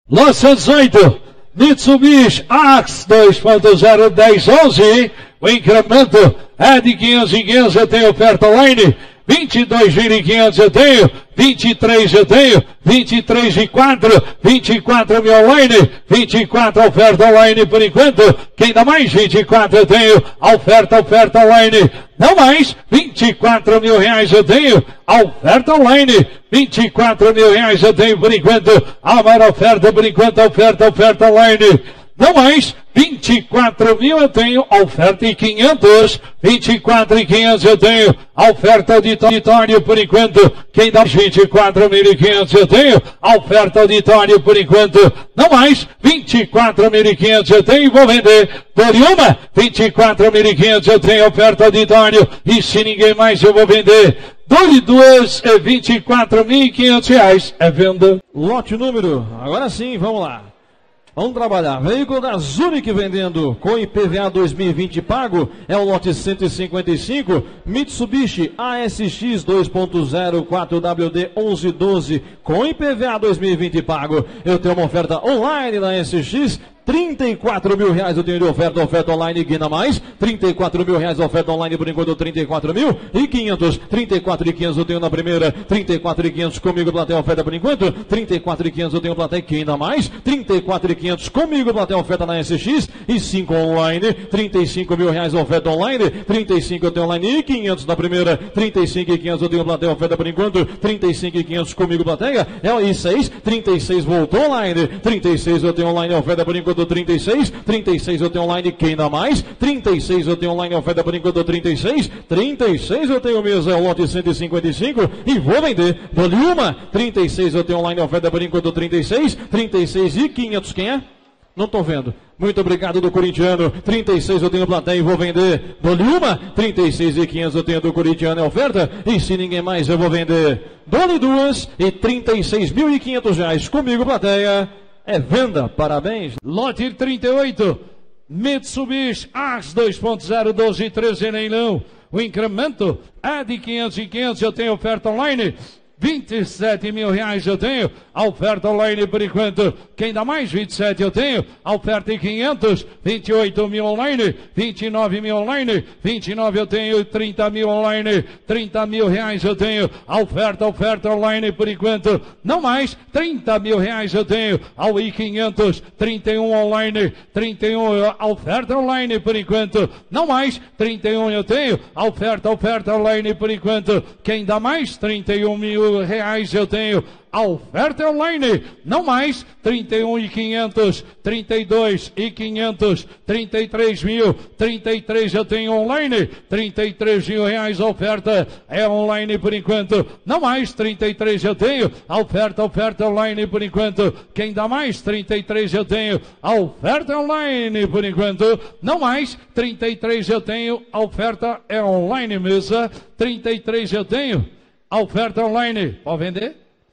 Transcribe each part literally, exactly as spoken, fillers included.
Lote dezoito, Mitsubishi Axe dois ponto zero dez onze, o incremento é de quinhentos e quinhentos, eu tenho oferta online, vinte e dois mil e quinhentos eu tenho, vinte e três eu tenho, vinte e três e quatro, vinte e quatro mil online, vinte e quatro oferta online por enquanto, quem dá mais? vinte e quatro eu tenho, a oferta, oferta online, não mais, vinte e quatro mil reais eu tenho, a oferta online, vinte e quatro mil reais eu tenho por enquanto, a maior oferta por enquanto, a oferta, oferta online, não mais, vinte e quatro mil eu tenho, a oferta e quinhentos, vinte e quatro e quinhentos eu tenho, a oferta auditório por enquanto, quem dá vinte e quatro mil e quinhentos eu tenho, a oferta auditório por enquanto, não mais, vinte e quatro mil e quinhentos eu tenho, vou vender, dou-lhe uma, vinte e quatro mil e quinhentos eu tenho, oferta auditório, e se ninguém mais eu vou vender, dou-lhe duas, é vinte e quatro mil e quinhentos reais, é venda. Lote número, agora sim, vamos lá. Vamos trabalhar. Veículo da Zurich vendendo com I P V A dois mil e vinte pago. É o lote cento e cinquenta e cinco. Mitsubishi A S X dois ponto zero quatro W D onze doze com I P V A dois mil e vinte pago. Eu tenho uma oferta online na A S X. trinta e quatro mil reais eu tenho de oferta, oferta online, guina mais, trinta e quatro mil reais oferta online, por enquanto trinta e quatro mil e quinhentos, trinta e quatro mil e quinhentos eu tenho na primeira, trinta e quatro mil e quinhentos comigo, plateia oferta por enquanto, trinta e quatro mil e quinhentos eu tenho plateia, guina mais, trinta e quatro mil e quinhentos comigo, plateia oferta na S X e cinco online, trinta e cinco mil reais oferta online, trinta e cinco eu tenho online e quinhentos na primeira, trinta e cinco mil e quinhentos eu tenho plateia oferta por enquanto, trinta e cinco mil e quinhentos comigo, plateia, é o I seis, trinta e seis voltou online, trinta e seis eu tenho online oferta por enquanto, trinta e seis, trinta e seis eu tenho online, quem dá mais? trinta e seis eu tenho online, oferta por enquanto, trinta e seis, trinta e seis eu tenho mesa, é o lote cento e cinquenta e cinco e vou vender, dou-lhe uma, trinta e seis eu tenho online, oferta por enquanto, trinta e seis, trinta e seis e quinhentos, quem é? Não estou vendo. Muito obrigado do corintiano. trinta e seis eu tenho plateia e vou vender. Dou-lhe uma. trinta e seis e quinhentos eu tenho do corintiano, é oferta. E se ninguém mais eu vou vender. Dou-lhe duas e trinta e seis mil e quinhentos reais comigo, plateia. É venda, parabéns. Lote trinta e oito, Mitsubishi Axe dois ponto zero doze treze leilão. O incremento é de quinhentos e quinhentos, eu tenho oferta online. vinte e sete mil reais eu tenho, a oferta online por enquanto, quem dá mais? vinte e sete eu tenho, a oferta em quinhentos, vinte e oito mil online, vinte e nove mil online, vinte e nove eu tenho, trinta mil online, trinta mil reais eu tenho, a oferta, oferta online por enquanto, não mais, trinta mil reais eu tenho, ao I quinhentos, trinta e um online, trinta e um, a oferta online por enquanto, não mais, trinta e um eu tenho, a oferta, oferta online por enquanto, quem dá mais? trinta e um mil reais eu tenho, a oferta online, não mais, trinta e um mil e quinhentos, trinta e dois mil e quinhentos, trinta e três mil, trinta e três eu tenho online, trinta e três mil reais a oferta é online por enquanto, não mais, trinta e três eu tenho, a oferta, oferta online por enquanto, quem dá mais? trinta e três eu tenho, a oferta online por enquanto, não mais, trinta e três eu tenho, a oferta é online mesa, trinta e três eu tenho, a oferta online, pode vender?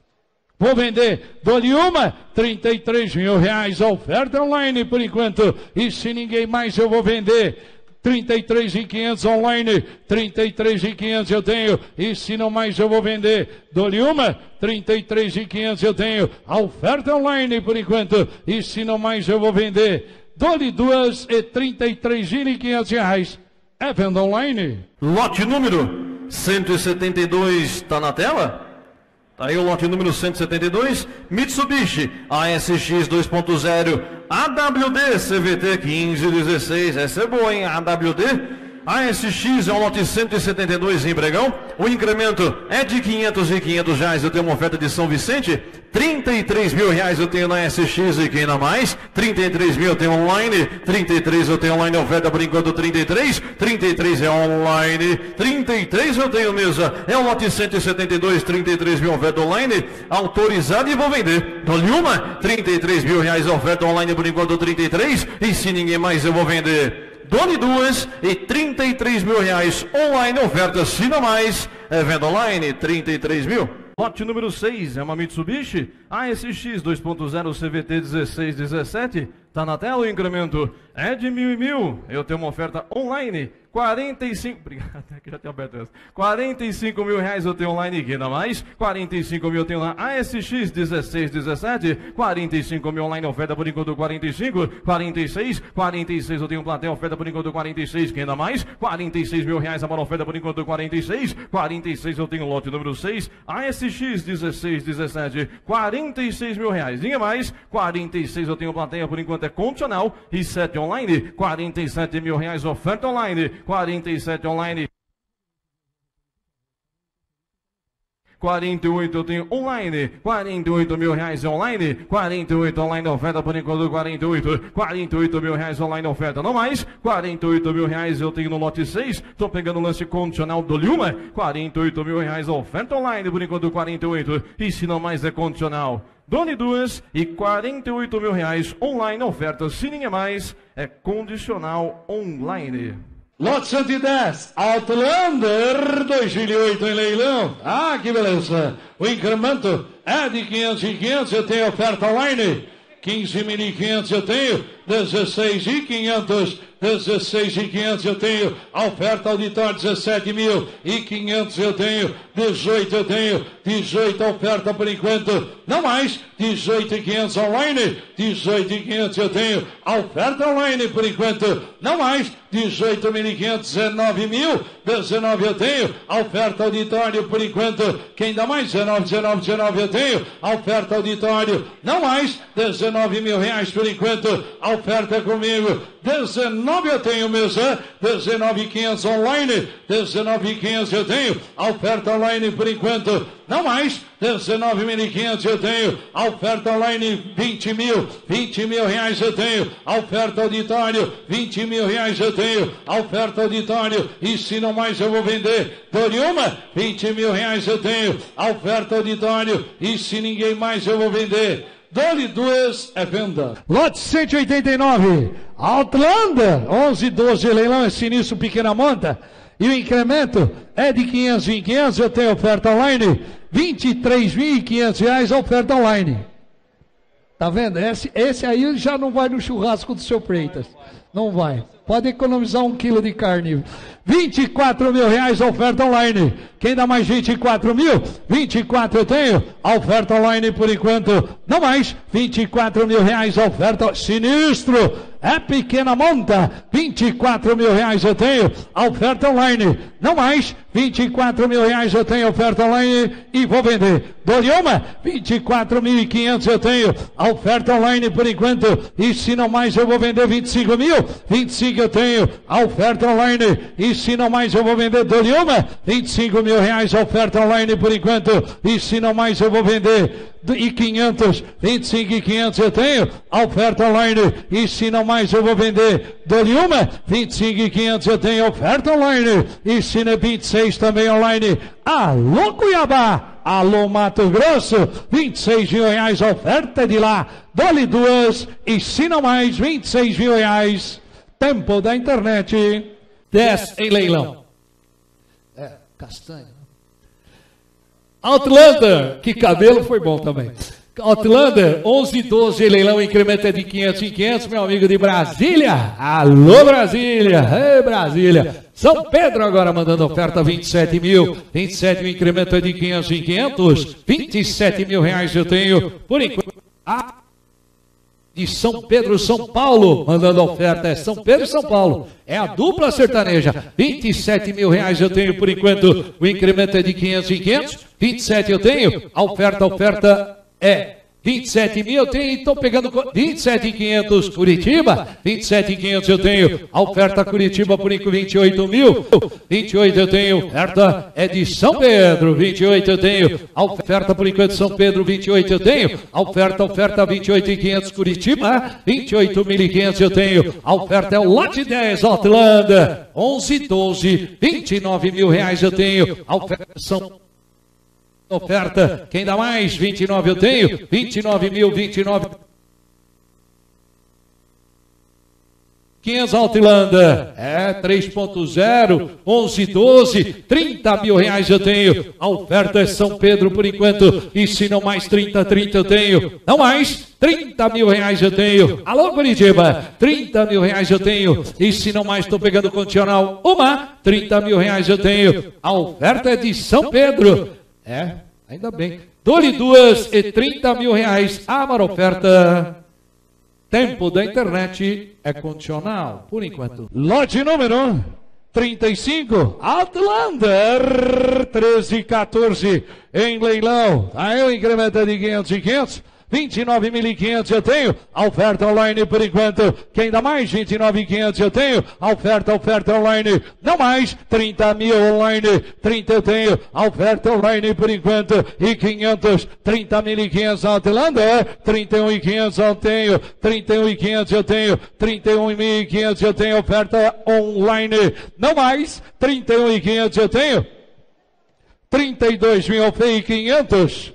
Vou vender, dou-lhe uma, trinta e três mil reais, a oferta online por enquanto, e se ninguém mais eu vou vender, trinta e três mil e quinhentos online, trinta e três mil e quinhentos eu tenho, e se não mais eu vou vender, dou-lhe uma, trinta e três mil e quinhentos eu tenho, a oferta online por enquanto, e se não mais eu vou vender, dou-lhe duas e trinta e três mil e quinhentos reais, é venda online. Lote número cento e setenta e dois está na tela? Tá aí o lote número cento e setenta e dois, Mitsubishi A S X dois ponto zero A W D C V T quinze dezesseis, essa é boa, hein? A W D A S X é o lote cento e setenta e dois em Bregão. O incremento é de quinhentos e quinhentos reais. Eu tenho uma oferta de São Vicente. trinta e três mil reais eu tenho na S X e quem dá mais? trinta e três mil eu tenho online. trinta e três eu tenho online. Oferta por enquanto trinta e três. trinta e três é online. trinta e três eu tenho mesa. É o lote cento e setenta e dois. trinta e três mil oferta online. Autorizado e vou vender. Dou-lhe uma. trinta e três mil reais oferta online por enquanto trinta e três. E se ninguém mais eu vou vender. Dou-lhe duas e trinta e três mil reais online, oferta, se não mais, é venda online, trinta e três mil. Lote número seis é uma Mitsubishi A S X dois ponto zero C V T dezesseis dezessete, tá na tela o incremento, é de mil e mil, eu tenho uma oferta online, quarenta e cinco, obrigado, que já tem aberto essa. quarenta e cinco mil reais eu tenho online aqui, ainda mais. quarenta e cinco mil eu tenho lá A S X dezesseis dezessete. quarenta e cinco mil online, oferta por enquanto quarenta e cinco. quarenta e seis, quarenta e seis eu tenho plateia, oferta por enquanto quarenta e seis, que ainda mais. quarenta e seis mil reais a maior oferta por enquanto quarenta e seis. quarenta e seis eu tenho lote número seis. A S X dezesseis dezessete. quarenta e seis mil reais, ainda mais. quarenta e seis eu tenho plateia por enquanto é condicional. E sete online. quarenta e sete mil reais oferta online. quarenta e sete online. quarenta e oito eu tenho online. quarenta e oito mil reais online. quarenta e oito online oferta por enquanto quarenta e oito. quarenta e oito mil reais online oferta, não mais. quarenta e oito mil reais eu tenho no lote seis. Tô pegando o lance condicional do Luma. quarenta e oito mil reais oferta online por enquanto quarenta e oito. E se não mais é condicional. Done duas e quarenta e oito mil reais online oferta. Se nem é mais, é condicional online. Lote cento e dez, Outlander dois mil e oito em leilão. Ah, que beleza. O incremento é de quinhentos e quinhentos, eu tenho oferta online. quinze mil e quinhentos eu tenho, dezesseis mil e quinhentos. dezesseis mil e quinhentos eu tenho, a oferta auditória dezessete mil e quinhentos eu tenho, dezoito eu tenho, dezoito a oferta por enquanto, não mais, dezoito mil e quinhentos online, dezoito mil e quinhentos eu tenho, a oferta online por enquanto, não mais, dezoito mil e quinhentos, dezenove mil, dezenove eu tenho, a oferta auditória por enquanto, quem dá mais, dezenove, dezenove, dezenove eu tenho, a oferta auditória, não mais, dezenove mil reais por enquanto, a oferta é comigo, dezenove eu tenho mesa, dezenove mil e quinhentos online, dezenove mil e quinhentos eu tenho, a oferta online por enquanto, não mais, dezenove mil e quinhentos eu tenho, a oferta online vinte mil, vinte mil reais eu tenho, a oferta auditório, vinte mil reais eu tenho, a oferta auditório, e se não mais eu vou vender, dou-lhe uma, vinte mil reais eu tenho, a oferta auditório, e se ninguém mais eu vou vender. Dole duas é venda. Lote cento e oitenta e nove, Outlander, onze, doze, leilão, é sinistro, pequena monta. E o incremento é de quinhentos em quinhentos, eu tenho oferta online, vinte e três mil e quinhentos reais a oferta online. Tá vendo? Esse, esse aí já não vai no churrasco do seu Freitas. Não vai. Pode economizar um quilo de carne. vinte e quatro mil reais a oferta online. Quem dá mais vinte e quatro mil? vinte e quatro eu tenho. A oferta online por enquanto. Não mais. vinte e quatro mil reais a oferta. Sinistro. É pequena monta. vinte e quatro mil reais eu tenho. A oferta online. Não mais. vinte e quatro mil reais eu tenho. Oferta online e vou vender. Dou-lhe uma. vinte e quatro mil e quinhentos eu tenho. A oferta online por enquanto. E se não mais eu vou vender vinte e cinco mil. vinte e cinco eu tenho. A oferta online. E se não mais eu vou vender, dou-lhe uma, vinte e cinco mil reais a oferta online por enquanto, e se não mais eu vou vender, e quinhentos, vinte e cinco e quinhentos eu tenho, a oferta online, e se não mais eu vou vender, dou-lhe uma, vinte e cinco e quinhentos eu tenho, oferta online, e se não vinte e seis também online, alô Cuiabá, alô Mato Grosso, vinte e seis mil reais a oferta de lá, dou-lhe duas, e se não mais, vinte e seis mil reais, tempo da internet. dez em leilão. É, castanho. Outlander, que cabelo foi bom também. Outlander, onze e doze em leilão, incremento é de quinhentos em quinhentos, meu amigo de Brasília. Alô Brasília, ei Brasília. São Pedro agora mandando oferta vinte e sete mil, vinte e sete mil, incremento é de quinhentos em quinhentos, vinte e sete mil reais eu tenho, por enquanto. Ah, de São Pedro, São Paulo, mandando oferta, é São Pedro e São Paulo, é a dupla sertaneja, vinte e sete mil reais eu tenho por enquanto, o incremento é de quinhentos em quinhentos, vinte e sete eu tenho, a oferta, a oferta é vinte e sete mil eu tenho, estou pegando vinte e sete mil e quinhentos Curitiba, vinte e sete mil e quinhentos eu tenho, a oferta Curitiba por enquanto vinte e oito mil, vinte e oito eu tenho, a oferta é de São Pedro, vinte e oito eu tenho, a oferta por enquanto São Pedro, vinte e oito eu tenho, a oferta, a oferta vinte e oito mil e quinhentos Curitiba, vinte e oito mil e quinhentos eu tenho, a oferta é o lote dez Outlander, onze e doze, vinte e nove mil reais eu tenho, a oferta são oferta, quem dá mais? vinte e nove eu tenho, vinte e nove mil, vinte e nove quinhentos Outlander, é três ponto zero, onze, doze, trinta mil reais eu tenho, a oferta é São Pedro por enquanto, e se não mais trinta, trinta eu tenho, não mais, trinta mil reais eu tenho, alô Curitiba, trinta mil reais eu tenho, e se não mais estou pegando condicional, uma, trinta mil reais eu tenho, a oferta é de São Pedro, é, ainda bem, dou-lhe duas e trinta mil reais, a maior oferta. Tempo da internet é condicional, por enquanto. Lote número trinta e cinco, Outlander, treze, quatorze, em leilão. Aí o incremento é de quinhentos e quinhentos. vinte e nove mil e quinhentos eu tenho, a oferta online por enquanto, quem dá mais? vinte e nove mil e quinhentos eu tenho, a oferta, oferta online, não mais, trinta mil online, trinta eu tenho, a oferta online por enquanto, e quinhentos, trinta mil e quinhentos Outlander, trinta e um mil e quinhentos eu tenho, trinta e um mil e quinhentos eu tenho, trinta e um mil e quinhentos eu tenho, oferta online, não mais, trinta e um mil e quinhentos eu tenho, trinta e dois mil e quinhentos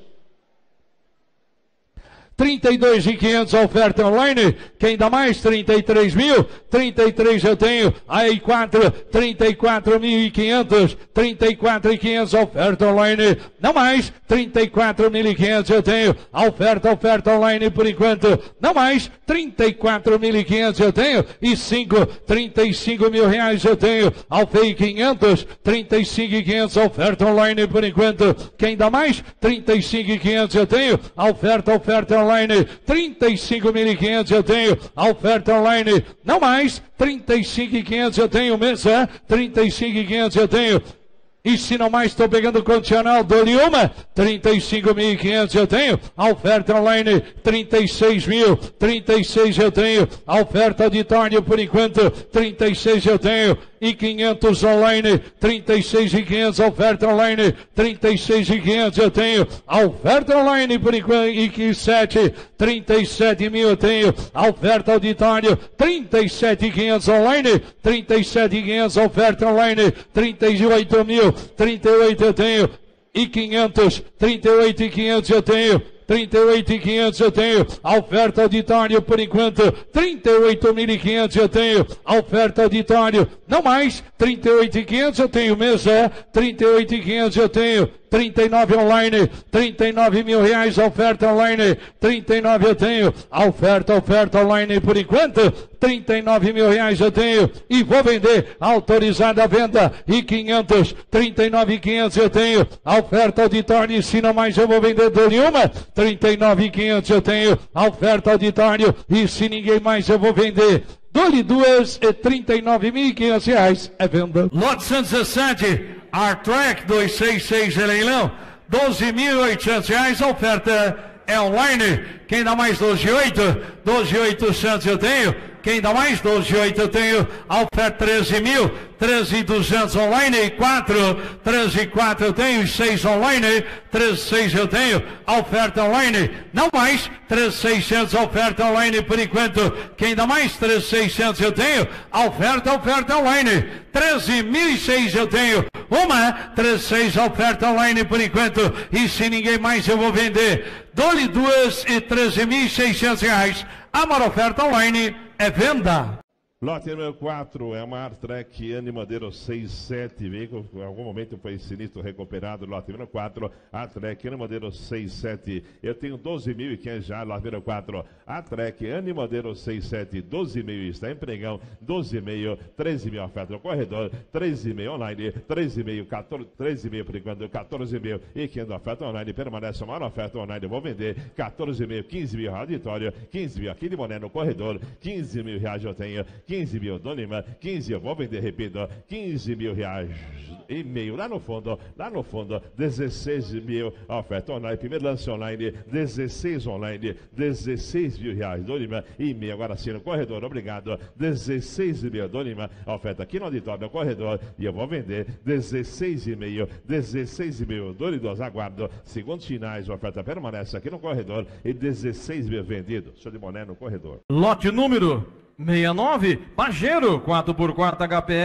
trinta e dois mil e quinhentos a oferta online, quem dá mais? trinta e três mil, trinta e três eu tenho, aí quatro, trinta e quatro mil e quinhentos, trinta e quatro mil e quinhentos a oferta online, não mais, trinta e quatro mil e quinhentos eu tenho, a oferta, oferta online por enquanto, não mais, trinta e quatro mil e quinhentos eu tenho, e cinco, trinta e cinco mil reais eu tenho, Alfei quinhentos, trinta e cinco mil e quinhentos a oferta online por enquanto, quem dá mais? trinta e cinco mil e quinhentos eu tenho, a oferta, oferta online, trinta e cinco mil e quinhentos eu tenho, a oferta online, não mais, trinta e cinco mil e quinhentos eu tenho, mesa, trinta e cinco mil e quinhentos eu tenho, e se não mais estou pegando condicional, dou-lhe uma, trinta e cinco mil e quinhentos eu tenho, a oferta online, trinta e seis mil, trinta e seis eu tenho, a oferta auditório por enquanto, trinta e seis eu tenho, e quinhentos online, trinta e seis mil e quinhentos, a oferta online, trinta e seis mil e quinhentos eu tenho, a oferta online por enquanto, e sete, trinta e sete mil eu tenho, a oferta auditório, trinta e sete mil e quinhentos online, trinta e sete mil e quinhentos, a oferta online, trinta e oito mil, trinta e oito eu tenho, e quinhentos, trinta e oito mil e quinhentos eu tenho, trinta e oito mil e quinhentos eu tenho, a oferta auditório por enquanto, trinta e oito mil e quinhentos eu tenho, a oferta auditório, não mais, trinta e oito mil e quinhentos eu tenho, mesa, trinta e oito mil e quinhentos eu tenho, trinta e nove online, trinta e nove mil reais, a oferta online, trinta e nove eu tenho, a oferta, oferta online por enquanto, trinta e nove mil reais eu tenho, e vou vender, autorizada a venda, e quinhentos, trinta e nove mil e quinhentos eu tenho, a oferta auditório, se não mais eu vou vender, dou-lhe uma, trinta e nove mil e quinhentos eu tenho, a oferta auditório, e se ninguém mais eu vou vender, dou-lhe duas e trinta e nove mil e quinhentos reais, é venda. Lote cento e dezessete, Artrek duzentos e sessenta e seis em leilão, doze mil e oitocentos reais, a oferta é online, quem dá mais doze mil e oitocentos, doze mil e oitocentos eu tenho, quem dá mais? doze mil e oitocentos eu tenho, a oferta treze mil, treze mil e duzentos online, quatro, treze mil e quatrocentos eu tenho, seis online, treze mil e seiscentos eu tenho, a oferta online, não mais, treze mil e seiscentos a oferta online por enquanto, quem dá mais? treze mil e seiscentos eu tenho, a oferta, oferta online, treze mil e seis eu tenho, uma, treze mil e seis a oferta online por enquanto, e se ninguém mais eu vou vender, dou-lhe duas e treze mil e seiscentos reais, a maior oferta online é venda. Lote número quatro é uma Artrek Anne Modelo seis sete, veículo em algum momento foi sinistro recuperado, lote número quatro, Artrek Anne Modelo seis sete, eu tenho doze mil e quinhentos já, lote número quatro, Artrek Anne Modelo seis sete, doze mil está em pregão, doze mil, treze mil oferta no corredor, treze mil online, treze mil, quatorze, treze mil por enquanto, quatorze mil e quinhentos oferta online, permanece a maior oferta online, eu vou vender, quatorze mil, quinze mil auditório, quinze mil aqui de Moné no corredor, quinze mil reais eu tenho, quinze mil do Lima, quinze eu vou vender, repito, quinze mil reais e meio lá no fundo, lá no fundo, dezesseis mil, a oferta online, primeiro lance online, dezesseis online, dezesseis mil reais do Lima e meio, agora sim no corredor, obrigado, dezesseis mil do Lima, a oferta aqui no auditório, no corredor, e eu vou vender, dezesseis e meio, dezesseis mil, Doridos, aguardo, segundos finais, a oferta permanece aqui no corredor, e dezesseis mil vendido, show de Moné no corredor. Lote número sessenta e nove, Pajero, quatro por quatro H P E,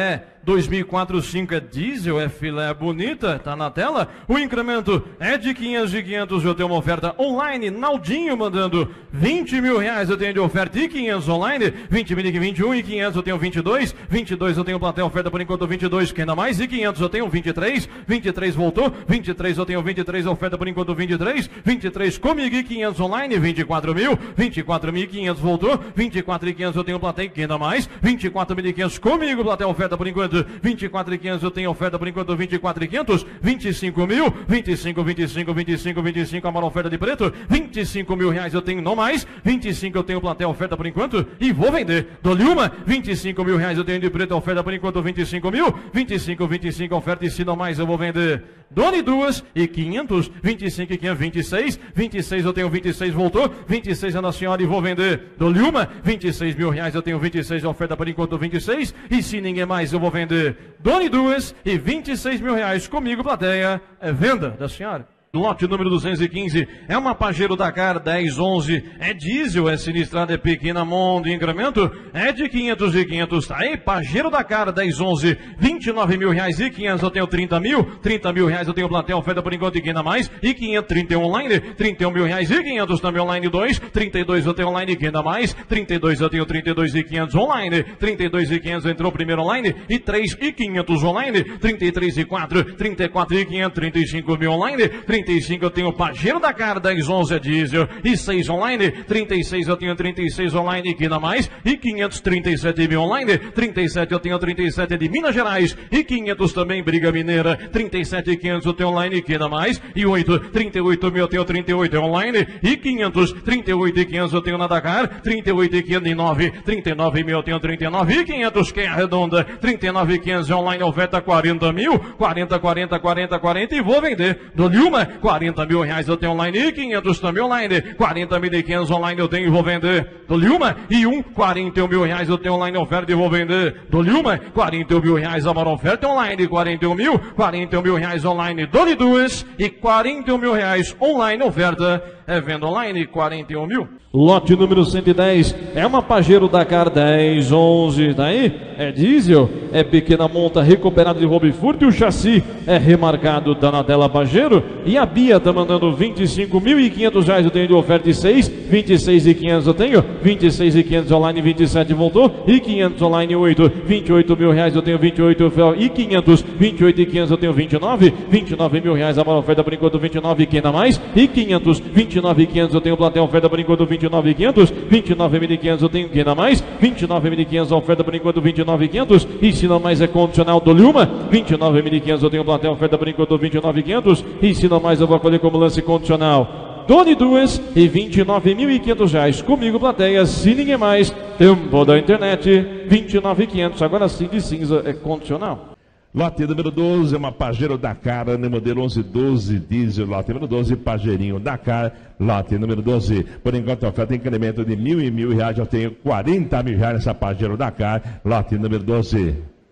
dois mil e quatro cinco é diesel, é filé bonita, tá na tela. O incremento é de quinhentos e quinhentos, eu tenho uma oferta online. Naldinho mandando vinte mil reais, eu tenho de oferta e quinhentos online. vinte mil e vinte e um e quinhentos, eu tenho vinte e dois. vinte e dois eu tenho plateia, oferta por enquanto vinte e dois, que ainda mais. E quinhentos eu tenho vinte e três. vinte e três voltou. vinte e três eu tenho vinte e três, oferta por enquanto vinte e três. vinte e três comigo e quinhentos online. vinte e quatro mil. vinte e quatro mil e quinhentos voltou. vinte e quatro mil e quinhentos eu tenho plateia, que ainda mais. vinte e quatro mil e quinhentos comigo, plateia, oferta por enquanto vinte e quatro mil e quinhentos eu tenho oferta por enquanto vinte e quatro mil e quinhentos. vinte e cinco mil. vinte e cinco, vinte e cinco, vinte e cinco, vinte e cinco, a maior oferta de preto. vinte e cinco mil reais eu tenho não mais. vinte e cinco eu tenho plateia, oferta por enquanto e vou vender. Dou-lhe uma. vinte e cinco mil reais eu tenho de preto, oferta por enquanto vinte e cinco mil. vinte e cinco, vinte e cinco, oferta e se não mais eu vou vender. Dou-lhe duas e quinhentos. vinte e cinco e quinhentos, vinte e seis. vinte e seis eu tenho vinte e seis, voltou. vinte e seis é na senhora e vou vender. Dou-lhe uma. vinte e seis mil reais eu tenho vinte e seis, oferta por enquanto vinte e seis. E se ninguém mais eu vou vender. Dou-lhe duas e vinte e seis mil reais comigo, plateia. É venda da senhora. Lote número duzentos e quinze é uma Pajero Dakar dez onze, é diesel, é sinistrada, é pequena, monte, incremento é de quinhentos e quinhentos, tá aí, Pajero Dakar dez onze, vinte e nove mil reais e quinhentos, eu tenho trinta mil, trinta mil reais eu tenho plateia, oferta por enquanto e quem dá mais, e quinhentos, trinta e um online, trinta e um mil reais e quinhentos também online dois, trinta e dois eu tenho online e quem dá mais, trinta e dois eu tenho trinta e dois e quinhentos online, trinta e dois e quinhentos entrou primeiro online, e três e quinhentos online, trinta e três e quatro, trinta e quatro e quinhentos, trinta e cinco mil online, trinta e cinco eu tenho Pajero Dakar dez onze é diesel e seis online, trinta e seis eu tenho trinta e seis online e que ainda mais, e quinhentos, trinta e sete mil online, trinta e sete eu tenho trinta e sete de Minas Gerais e quinhentos também Briga Mineira, trinta e sete e quinhentos eu tenho online e que ainda mais, e oito, trinta e oito mil eu tenho trinta e oito online e quinhentos, trinta e oito e quinhentos eu tenho na Dakar, trinta e oito e quinhentos e nove, trinta e nove mil eu tenho trinta e nove e quinhentos que é arredonda, trinta e nove e quinhentos online, oferta quarenta mil, quarenta, quarenta, quarenta, quarenta e vou vender, dou-lhe uma, quarenta mil reais eu tenho online e quinhentos também online, quarenta mil e quinhentos online eu tenho e vou vender, dou-lhe uma e um, quarenta e um mil reais eu tenho online, oferta e vou vender, dou-lhe uma, quarenta e um mil reais a maior oferta online, quarenta e um mil, quarenta e um mil reais online, dou-lhe duas e quarenta e um mil reais online, oferta é venda online, quarenta e um mil. Lote número cento e dez é uma Pajero Dakar dez onze, daí é diesel, é pequena monta, recuperado de roubo e furto, e o chassi é remarcado, tá na tela Pajero, e a Bia tá mandando vinte e cinco mil e quinhentos reais eu tenho de oferta e seis, vinte e seis e quinhentos eu tenho, vinte e seis e quinhentos online, vinte e sete voltou, e quinhentos online oito, vinte e oito mil reais eu tenho vinte e oito e quinhentos, vinte e oito e quinhentos eu tenho vinte e nove, vinte e nove mil reais a maior oferta por enquanto vinte e nove e quem dá mais, e quinhentos, vinte e nove e quinhentos eu tenho plateia, oferta por enquanto vinte e nove e quinhentos, vinte e nove mil e quinhentos eu tenho quem dá mais, vinte e nove mil e quinhentos a oferta por enquanto vinte e nove e quinhentos, e se não mais é condicional, dou-lhe uma, vinte e nove mil e quinhentos eu tenho plateia, oferta por enquanto vinte e nove e quinhentos, e se não mais eu vou acolher como lance condicional. Dou-lhe duas e vinte e nove mil e quinhentos reais comigo, plateia, se ninguém mais, tempo da internet, vinte e nove mil e quinhentos, agora sim de cinza é condicional. Lote número doze é uma Pajero Dakar, ano modelo onze doze diesel, lote número doze, Pajerinho Dakar, lote número doze. Por enquanto a oferta tem incremento de mil e mil reais, eu tenho quarenta mil reais nessa Pajero Dakar, lote número doze.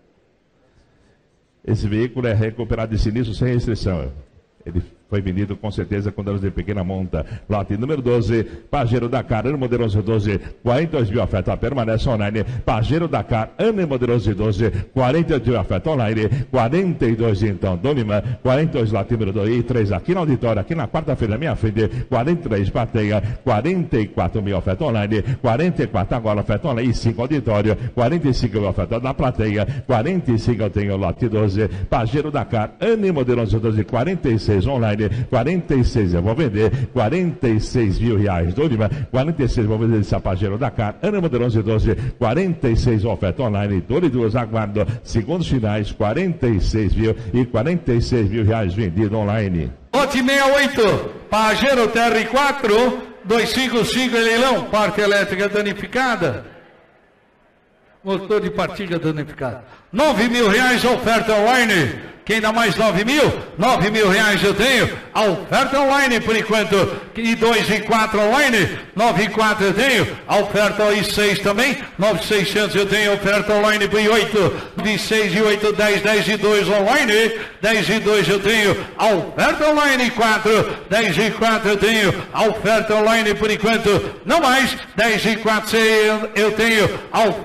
Esse veículo é recuperado de sinistro sem restrição. Ele foi vendido com certeza com danos de pequena monta. Lote número doze, Pajero Dakar, ano modelo onze doze, quarenta e dois mil oferta, permanece online. Pajero Dakar, ano modelo onze doze, quarenta e oito mil oferta online. quarenta e dois então, Donima, quarenta e dois lote número dois, e três aqui no auditório, aqui na quarta-feira, na minha frente, quarenta e três plateia, quarenta e quatro mil oferta online, quarenta e quatro agora oferta online, e cinco auditório, quarenta e cinco mil oferta na plateia, quarenta e cinco eu tenho lote doze, Pajero Dakar, ano modelo onze doze, quarenta e seis online, quarenta e seis eu vou vender, quarenta e seis mil reais, Donima, quarenta e seis vou vender esse Pajero Dakar, ano modelo onze doze, quarenta e seis oferta online, doze duas aguardo, segundos finais, quarenta e seis mil e quarenta e seis mil reais vendido online. Lote sessenta e oito, Pajero T R quatro, duzentos e cinquenta e cinco em leilão, parte elétrica danificada, motor de partilha danificado, nove mil reais oferta online. Quem dá mais nove mil? nove mil reais eu tenho. A oferta online por enquanto. E dois e quatro online. nove e quatro eu tenho. A oferta e seis também. nove e seiscentos eu tenho. Oferta online por oito. De seis e oito, dez, dez e dois online. dez e dois eu tenho. A oferta online quatro. dez e quatro eu tenho. A oferta online por enquanto. Não mais. dez e quatro eu tenho. A oferta online.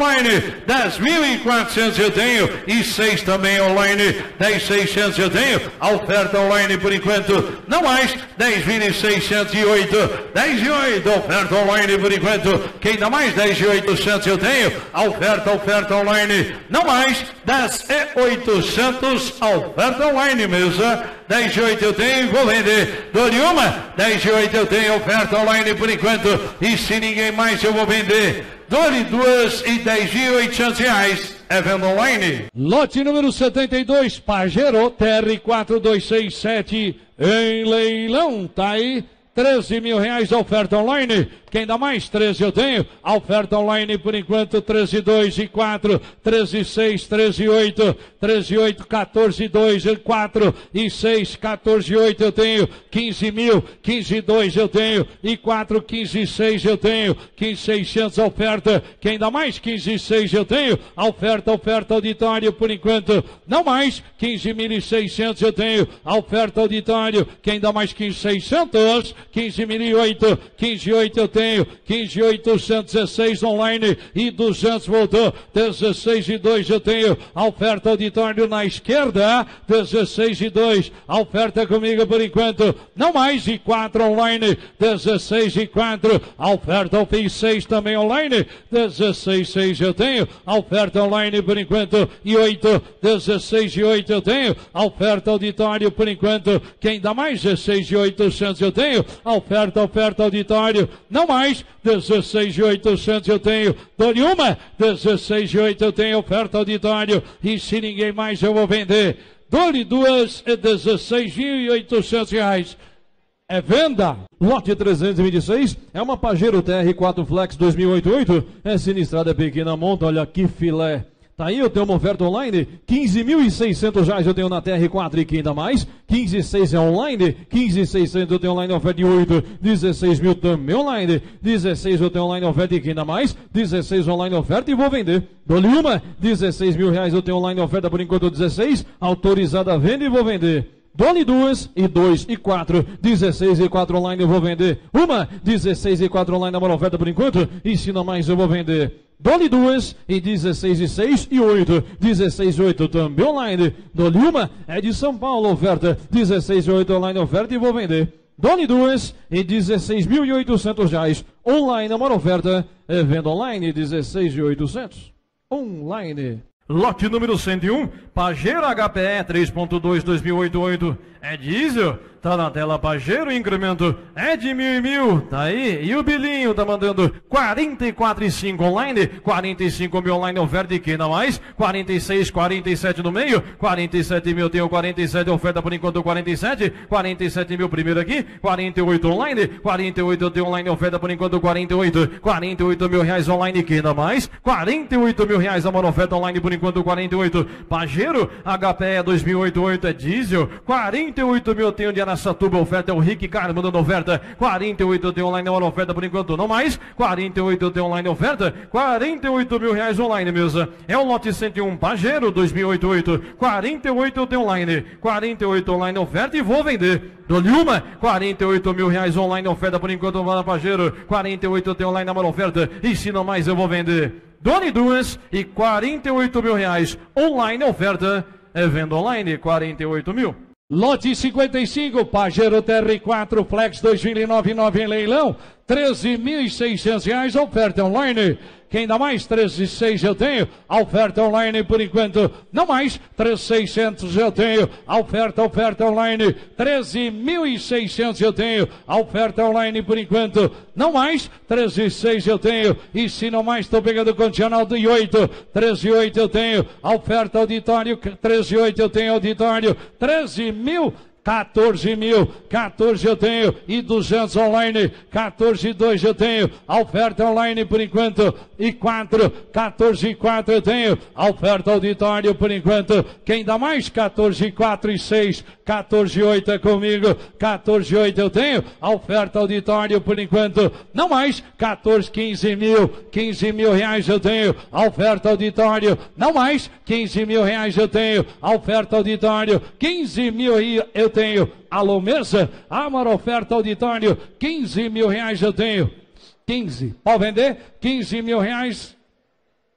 online, dez mil e quatrocentos eu tenho, e seis também online, dez mil e seiscentos eu tenho, a oferta online por enquanto, não mais, dez mil e seiscentos e oito, dez e oito, oferta online por enquanto, quem dá mais, dez mil e oitocentos eu tenho, a oferta, oferta online, não mais, dez mil e oitocentos, a oferta online, mesa, dez e oito eu tenho, vou vender, dou-lhe uma, dez e oito eu tenho, oferta online por enquanto, e se ninguém mais eu vou vender, dou-lhe duas e dez mil e oitocentos reais, é venda online. Lote número setenta e dois, Pajero, T R quatro dois seis sete, em leilão, tá aí, treze mil reais a oferta online. Quem dá mais? treze eu tenho. A oferta online por enquanto, treze, dois e quatro, treze, seis, treze, oito, treze, oito, quatorze, dois e quatro e seis, quatorze, oito eu tenho. quinze mil, quinze, dois eu tenho. E quatro, quinze, seis eu tenho. quinze, seiscentos a oferta. Quem dá mais? quinze, seis eu tenho. A oferta, oferta auditório por enquanto, não mais. quinze mil e seiscentos eu tenho. A oferta auditório. Quem dá mais? quinze, seiscentos. quinze mil e oito, quinze, oito eu tenho. Tenho quinze mil oitocentos e dezesseis online e duzentos voltou, dezesseis e dois eu tenho, a oferta auditório na esquerda, dezesseis e dois, a oferta comigo por enquanto, não mais, e quatro online, dezesseis e quatro, a oferta eu fiz seis também online, dezesseis e seis eu tenho, a oferta online por enquanto, e oito, dezesseis e oito eu tenho, a oferta auditório por enquanto, quem dá mais? dezesseis e oitocentos eu tenho, a oferta, oferta auditório, não mais, dezesseis e oitocentos eu tenho, dou-lhe uma, dezesseis e oito eu tenho, oferta auditório, e se ninguém mais eu vou vender, dou-lhe duas, dezesseis mil e oitocentos reais, é venda. Lote trezentos e vinte e seis, é uma Pajero T R quatro Flex dois mil e oitenta e oito, é sinistrada, é pequena monta, olha que filé. Tá aí, eu tenho uma oferta online, quinze mil e seiscentos reais eu tenho na T R quatro e quem dá mais, quinze mil e seiscentos é online, quinze mil e seiscentos eu tenho online, oferta de oito, dezesseis mil também online, dezesseis eu tenho online, oferta e quem dá mais, dezesseis online, oferta e vou vender. Dou-lhe uma, dezesseis mil reais eu tenho online, oferta por enquanto dezesseis, autorizada a venda e vou vender. Dole duas e dois e quatro, dezesseis e quatro online eu vou vender. Uma, dezesseis e quatro online, na oferta por enquanto, e se não mais eu vou vender. Dole duas e dezesseis e seis e oito, dezesseis e oito também online. Dole uma, é de São Paulo oferta, dezesseis e oito online oferta e vou vender. Dole duas e dezesseis mil e oitocentos reais online, na oferta, é venda online, dezesseis mil e oitocentos online. Lote número cento e um, Pajero H P E três ponto dois dois mil e oitenta e oito, é diesel, tá na tela Pajero, incremento é de mil e mil, tá aí, e o Bilinho tá mandando quarenta e quatro e cinco online, quarenta e cinco mil online, oferta e quem dá mais, quarenta e seis, quarenta e sete no meio, quarenta e sete mil, tenho quarenta e sete, oferta por enquanto quarenta e sete, quarenta e sete mil primeiro aqui, quarenta e oito online, quarenta e oito eu tenho online, oferta por enquanto quarenta e oito, quarenta e oito mil reais online, quem dá mais, quarenta e oito mil reais a maior oferta online por enquanto quarenta e oito, Pajero H P E dois mil e oitenta e oito é diesel, quarenta e oito mil eu tenho de Araçatuba, oferta é o Rick Carlos mandando oferta, quarenta e oito eu tenho online, uma oferta por enquanto não mais, quarenta e oito eu tenho online oferta, quarenta e oito mil reais online mesa, é o lote cento e um Pajero dois mil e oitenta e oito, quarenta e oito eu tenho online, quarenta e oito online oferta e vou vender. Dou-lhe uma, quarenta e oito mil reais online oferta por enquanto vai na Pajero, quarenta e oito eu tenho online na oferta e se não mais eu vou vender. Dole duas e quarenta e oito mil reais online oferta, é venda online, quarenta e oito mil. Lote cinquenta e cinco, Pajero T R quatro Flex dois mil e noventa e nove em leilão, treze mil e seiscentos reais, oferta online. Quem dá mais? treze e seis eu tenho, a oferta online por enquanto, não mais, treze mil e seiscentos eu tenho, a oferta, oferta online, treze mil e seiscentos eu tenho, a oferta online por enquanto, não mais, treze e seis eu tenho, e se não mais, estou pegando o condicional de oito, treze e oito eu tenho, a oferta auditório, treze e oito eu tenho auditório, treze mil, quatorze mil, quatorze eu tenho, e duzentos online, quatorze e dois eu tenho, a oferta online por enquanto, e quatro, quatorze e quatro eu tenho, a oferta auditório por enquanto, quem dá mais? quatorze e quatro e seis, quatorze e oito é comigo, quatorze e oito eu tenho, a oferta auditório por enquanto, não mais, quatorze, quinze mil, quinze mil reais eu tenho, a oferta auditório, não mais, quinze mil reais eu tenho, a oferta auditório, quinze mil eu tenho, alô mesa, Amar oferta auditório, quinze mil reais eu tenho, quinze, pode vender, quinze mil reais,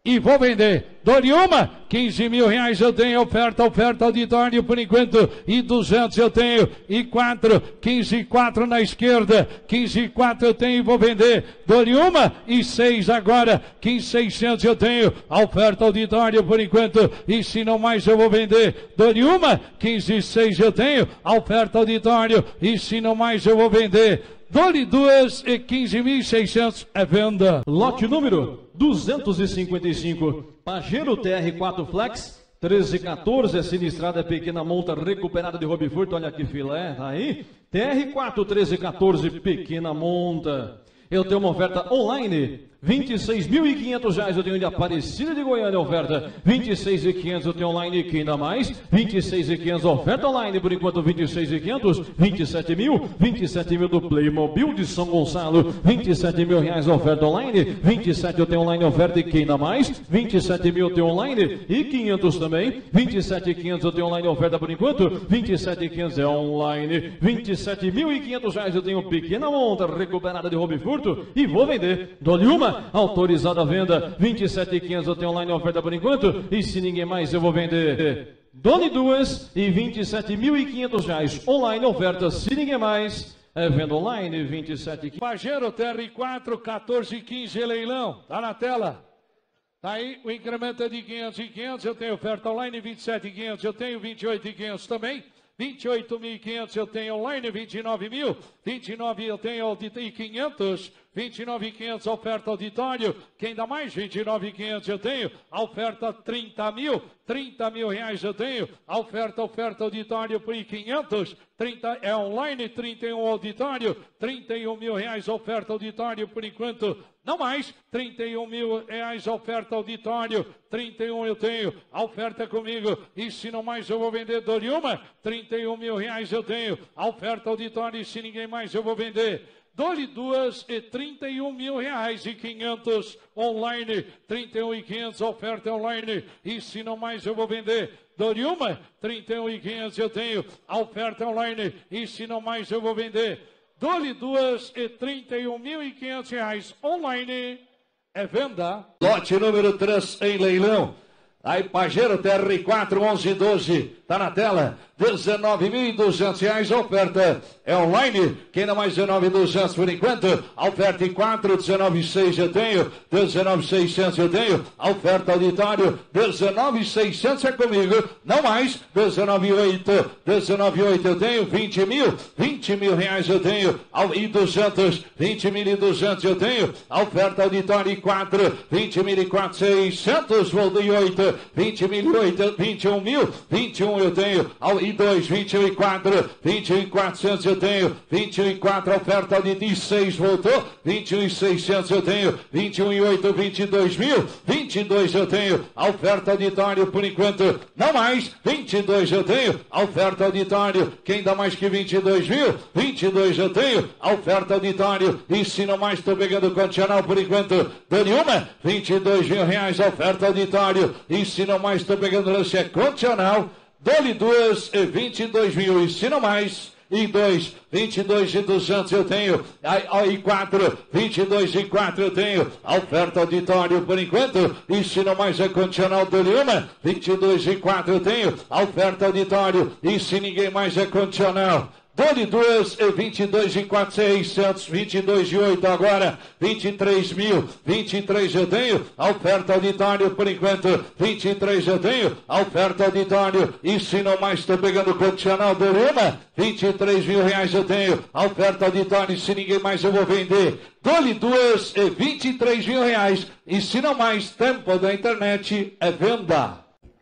e vou vender. Dou-lhe uma, quinze mil reais eu tenho, oferta, oferta, auditório por enquanto, e duzentos eu tenho, e quatro, quinze e quatro na esquerda, quinze e quatro eu tenho e vou vender. Dou-lhe uma, e seis agora, quinze e seiscentos eu tenho, oferta, auditório por enquanto, e se não mais eu vou vender. Dou-lhe uma, quinze e seis eu tenho, oferta, auditório, e se não mais eu vou vender. Dou-lhe duas e quinze mil e seiscentos é venda. Lote número duzentos e cinquenta e cinco. Pajero T R quatro Flex. treze e quatorze, é sinistrada, é pequena monta, recuperada de Rob Furto. Olha que filé, tá aí. T R quatro, treze e quatorze, pequena monta. Eu tenho uma oferta online, vinte e seis mil e quinhentos reais eu tenho de Aparecida de Goiânia, oferta vinte e seis mil e quinhentos eu tenho online, que ainda mais, vinte e seis mil e quinhentos oferta online, por enquanto vinte e seis mil e quinhentos, vinte e sete mil, vinte e sete mil do Playmobil de São Gonçalo, vinte e sete mil reais oferta online, vinte e sete eu tenho online oferta e que ainda mais, vinte e sete mil eu tenho online e quinhentos também, vinte e sete mil e quinhentos eu tenho online oferta por enquanto, vinte e sete mil e quinhentos é online, vinte e sete mil e quinhentos reais eu tenho pequena monta, recuperada de Rob Furto e vou vender. Dou-lhe uma, autorizada a venda, vinte e sete mil e quinhentos eu tenho online oferta por enquanto, e se ninguém mais eu vou vender. Dou-lhe duas e vinte e sete mil e quinhentos reais online oferta, se ninguém mais é venda online, vinte e sete mil e quinhentos. Pajero T R quatro, quatorze e quinze leilão, tá na tela. Tá aí, o incremento é de quinhentos e quinhentos, eu tenho oferta online, vinte e sete mil e quinhentos, eu tenho vinte e oito mil e quinhentos também. vinte e oito mil e quinhentos eu tenho online, vinte e nove mil, vinte e nove eu tenho e quinhentos, vinte e nove mil e quinhentos oferta auditório, quem dá mais? vinte e nove mil e quinhentos eu tenho, a oferta trinta mil, trinta mil reais eu tenho, a oferta, oferta auditório por quinhentos, trinta é online, trinta e um auditório, trinta e um mil reais oferta auditório por enquanto, não mais, trinta e um mil reais oferta auditório, trinta e um eu tenho, a oferta comigo, e se não mais eu vou vender, dou-lhe uma, trinta e um mil reais eu tenho, a oferta auditório, e se ninguém mais eu vou vender. Dou-lhe duas e trinta e um mil reais e quinhentos online, trinta e um mil e quinhentos oferta online, e se não mais eu vou vender. Dou-lhe uma, trinta e um mil e quinhentos eu tenho, a oferta online, e se não mais eu vou vender. Dou-lhe duas e trinta e um mil e quinhentos reais online, é venda. Lote número três em leilão. Aí, Pajero T R quatro, onze e doze, tá na tela, dezenove mil e duzentos reais, a oferta é online, quem dá mais dezenove mil e duzentos por enquanto, a oferta em quatro, dezenove mil e seiscentos eu tenho, dezenove mil e seiscentos eu tenho, a oferta auditório, dezenove mil e seiscentos é comigo, não mais, dezenove mil e oito, dezenove mil e oito eu tenho, vinte mil, vinte mil reais eu tenho, e duzentos, vinte mil e duzentos eu tenho, a oferta auditório em quatro, vinte mil e quatrocentos, seiscentos, vou de oito, vinte mil e oito, vinte e um mil, vinte e um eu tenho, e dois, vinte e quatro, vinte e quatrocentos eu tenho, vinte e quatro, oferta de seis voltou, vinte e seiscentos eu tenho, vinte e um e oito, vinte e dois mil, vinte e dois eu tenho, a oferta auditório por enquanto, não mais, vinte e dois eu tenho, a oferta auditório, quem dá mais que vinte e dois mil, vinte e dois eu tenho, a oferta auditório, e se não mais estou pegando o condicional por enquanto, dou-lhe uma, vinte e dois mil reais, a oferta auditório, e se não mais estou pegando o lance é condicional, dou-lhe duas e vinte e dois mil, e se não mais, e dois, vinte e dois e duzentos eu tenho, e quatro, vinte e dois e quatro eu tenho, a oferta auditório por enquanto, e se não mais é condicional, dou-lhe uma, vinte e dois e quatro eu tenho, a oferta auditório, e se ninguém mais é condicional, dou-lhe duas e vinte e dois e quatrocentos, vinte e dois e oito agora, vinte e três mil, vinte e três eu tenho, a oferta auditório por enquanto, vinte e três eu tenho, a oferta auditório, e se não mais estou pegando o condicional, dou-lhe uma, vinte e três mil reais eu tenho, a oferta auditório, e se ninguém mais eu vou vender, dou-lhe duas e vinte e três mil reais, e se não mais, tempo da internet é venda.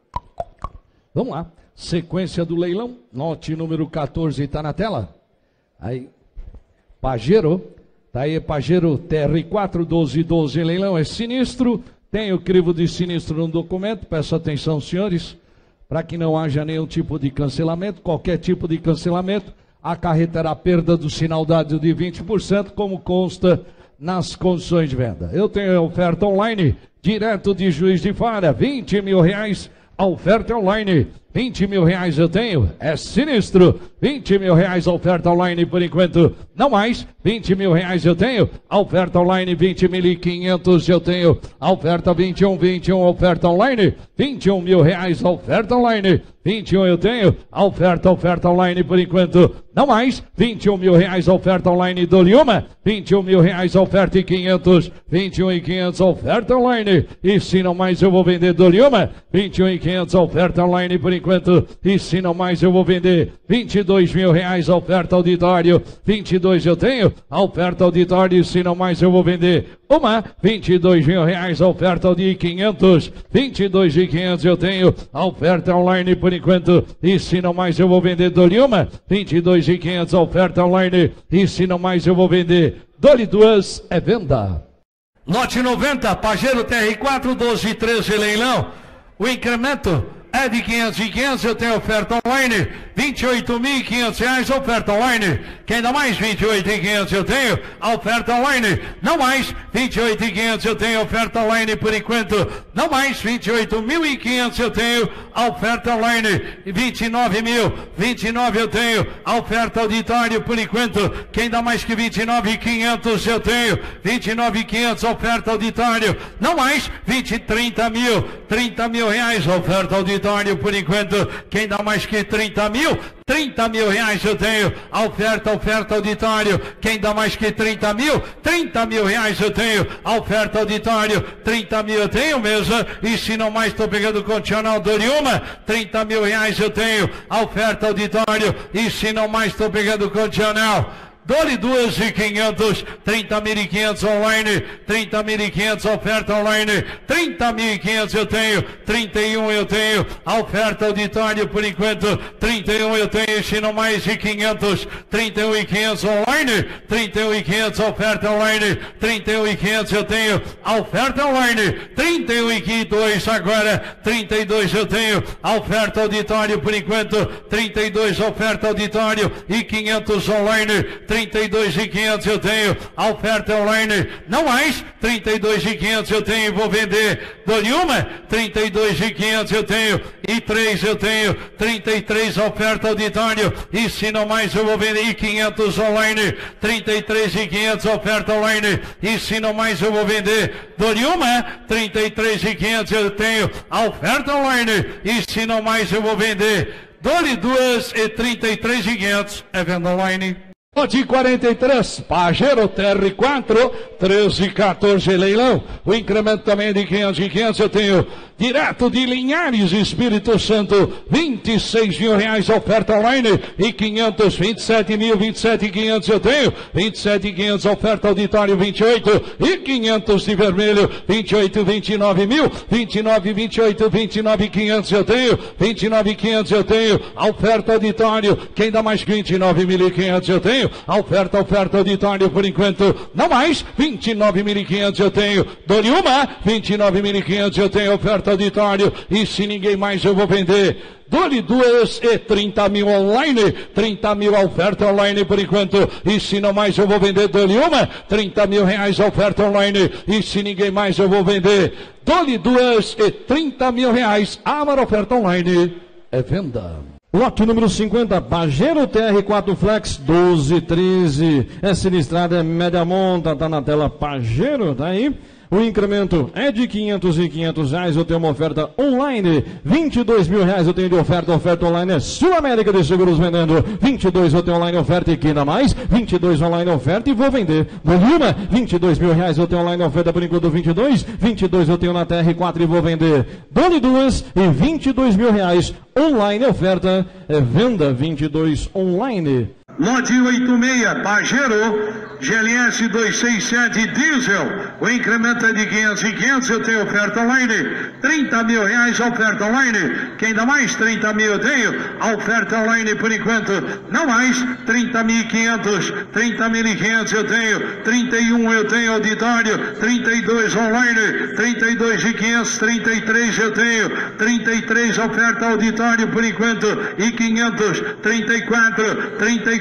Vamos lá. Sequência do leilão, lote número quatorze está na tela. Aí, Pajero, tá aí Pajero T R quatro, doze e doze leilão, é sinistro, tem o crivo de sinistro no documento, peço atenção senhores, para que não haja nenhum tipo de cancelamento, qualquer tipo de cancelamento, acarretará perda do sinal dado de vinte por cento, como consta nas condições de venda. Eu tenho a oferta online, direto de Juiz de Fora, vinte mil reais, a oferta online, vinte mil reais eu tenho, é sinistro, vinte mil reais a oferta online por enquanto, não mais, vinte mil reais eu tenho, a oferta online vinte mil e quinhentos eu tenho, a oferta vinte e um, vinte e um, oferta online, vinte e um mil reais a oferta online, vinte e um eu tenho, a oferta, oferta online por enquanto, não mais, vinte e um mil reais a oferta online do Liuma, vinte e um mil reais a oferta e quinhentos, vinte e um e quinhentos a oferta online, e se não mais eu vou vender do Liuma, vinte e um e quinhentos a oferta online por enquanto, e se não mais eu vou vender vinte e dois mil reais a oferta auditório, vinte e dois eu tenho, a oferta auditório, e se não mais eu vou vender uma, vinte e dois mil reais a oferta de quinhentos, vinte e dois mil e quinhentos eu tenho, a oferta online por enquanto, e se não mais eu vou vender dole uma, vinte e dois mil e quinhentos a oferta online, e se não mais eu vou vender dole duas, é venda. Lote noventa, Pajero T R quatro, doze e treze leilão, o incremento é de quinhentos e quinhentos, eu tenho oferta online, vinte e oito mil e quinhentos reais, oferta online, quem dá mais, vinte e oito mil e quinhentos eu tenho, a oferta online, não mais, vinte e oito mil e quinhentos eu tenho, oferta online por enquanto, não mais, vinte e oito mil e quinhentos eu tenho, a oferta online, vinte e nove mil, vinte e nove eu tenho, a oferta auditório por enquanto, quem dá mais que vinte e nove mil e quinhentos eu tenho, vinte e nove mil e quinhentos, oferta auditório, não mais, vinte, trinta mil, trinta mil reais, oferta auditório, por enquanto, quem dá mais que trinta mil, trinta mil reais eu tenho, a oferta, oferta auditório, quem dá mais que trinta mil, trinta mil reais eu tenho, a oferta auditório, trinta mil eu tenho mesa, e se não mais estou pegando condicional do Liuma, trinta mil reais eu tenho, a oferta auditório, e se não mais estou pegando condicional, dole duas e quinhentos, trinta mil e quinhentos online, trinta mil e quinhentos oferta online, trinta mil e quinhentos eu tenho, trinta e um eu tenho, a oferta auditório por enquanto, trinta e um eu tenho, se não mais de quinhentos, trinta e um e quinhentos online, trinta e um e quinhentos oferta online, trinta e um e quinhentos eu tenho, a oferta online, trinta e um e dois agora, trinta e dois eu tenho, a oferta auditório por enquanto, trinta e dois oferta auditório e quinhentos online, trinta e dois mil e quinhentos eu tenho, a oferta online, não mais, trinta e dois mil e quinhentos eu tenho, vou vender, dole uma, trinta e dois mil e quinhentos eu tenho, e três eu tenho, trinta e três oferta auditório, e se não mais eu vou vender, e quinhentos online, trinta e três mil e quinhentos oferta online, e se não mais eu vou vender, dole uma, trinta e três mil e quinhentos eu tenho, a oferta online, e se não mais eu vou vender, dole duas e trinta e três mil e quinhentos, é venda online. Lote quarenta e três, Pajero T R quatro, treze e quatorze leilão, o incremento também é de quinhentos e quinhentos, eu tenho direto de Linhares, Espírito Santo, vinte e seis mil reais oferta online e quinhentos, vinte e sete mil, vinte e sete mil e quinhentos eu tenho, vinte e sete mil e quinhentos oferta auditório, vinte e oito e quinhentos de vermelho, vinte e oito, vinte e nove mil, vinte e nove, vinte e oito, vinte e nove mil e quinhentos eu tenho, vinte e nove mil e quinhentos eu tenho, a oferta auditório, quem dá mais vinte e nove mil e quinhentos eu tenho, a oferta, oferta auditório por enquanto, não mais, vinte e nove mil e quinhentos eu tenho, dole uma, vinte e nove mil e quinhentos eu tenho, oferta auditório, e se ninguém mais eu vou vender, dole duas e trinta mil online, trinta mil a oferta online por enquanto, e se não mais eu vou vender, dole uma, trinta mil reais a oferta online, e se ninguém mais eu vou vender, dole duas e trinta mil reais, a oferta online, é venda. Lote número cinquenta, Pajero T R quatro Flex, doze e treze, é sinistrada, é média monta, tá na tela Pajero, tá aí. O incremento é de quinhentos e quinhentos reais, eu tenho uma oferta online, vinte e dois mil reais eu tenho de oferta, oferta online é Sul América de Seguros vendendo, vinte e dois eu tenho online oferta e que ainda mais, vinte e dois online oferta e vou vender. Volume, vinte e dois mil reais eu tenho online oferta por enquanto vinte e dois, vinte e dois eu tenho na T R quatro e vou vender. Dole duas e vinte e dois mil reais online oferta, é venda vinte e dois online. Lote oitenta e seis, Pajero, G L S duzentos e sessenta e sete diesel, o incremento é de quinhentos e quinhentos, eu tenho oferta online, trinta mil reais oferta online, quem dá mais, trinta mil eu tenho, a oferta online por enquanto, não mais, trinta mil e quinhentos, trinta mil e quinhentos eu tenho, trinta e um eu tenho auditório, trinta e dois online, trinta e dois mil e quinhentos, trinta e três eu tenho, trinta e três oferta auditório por enquanto, e quinhentos, trinta e quatro, trinta e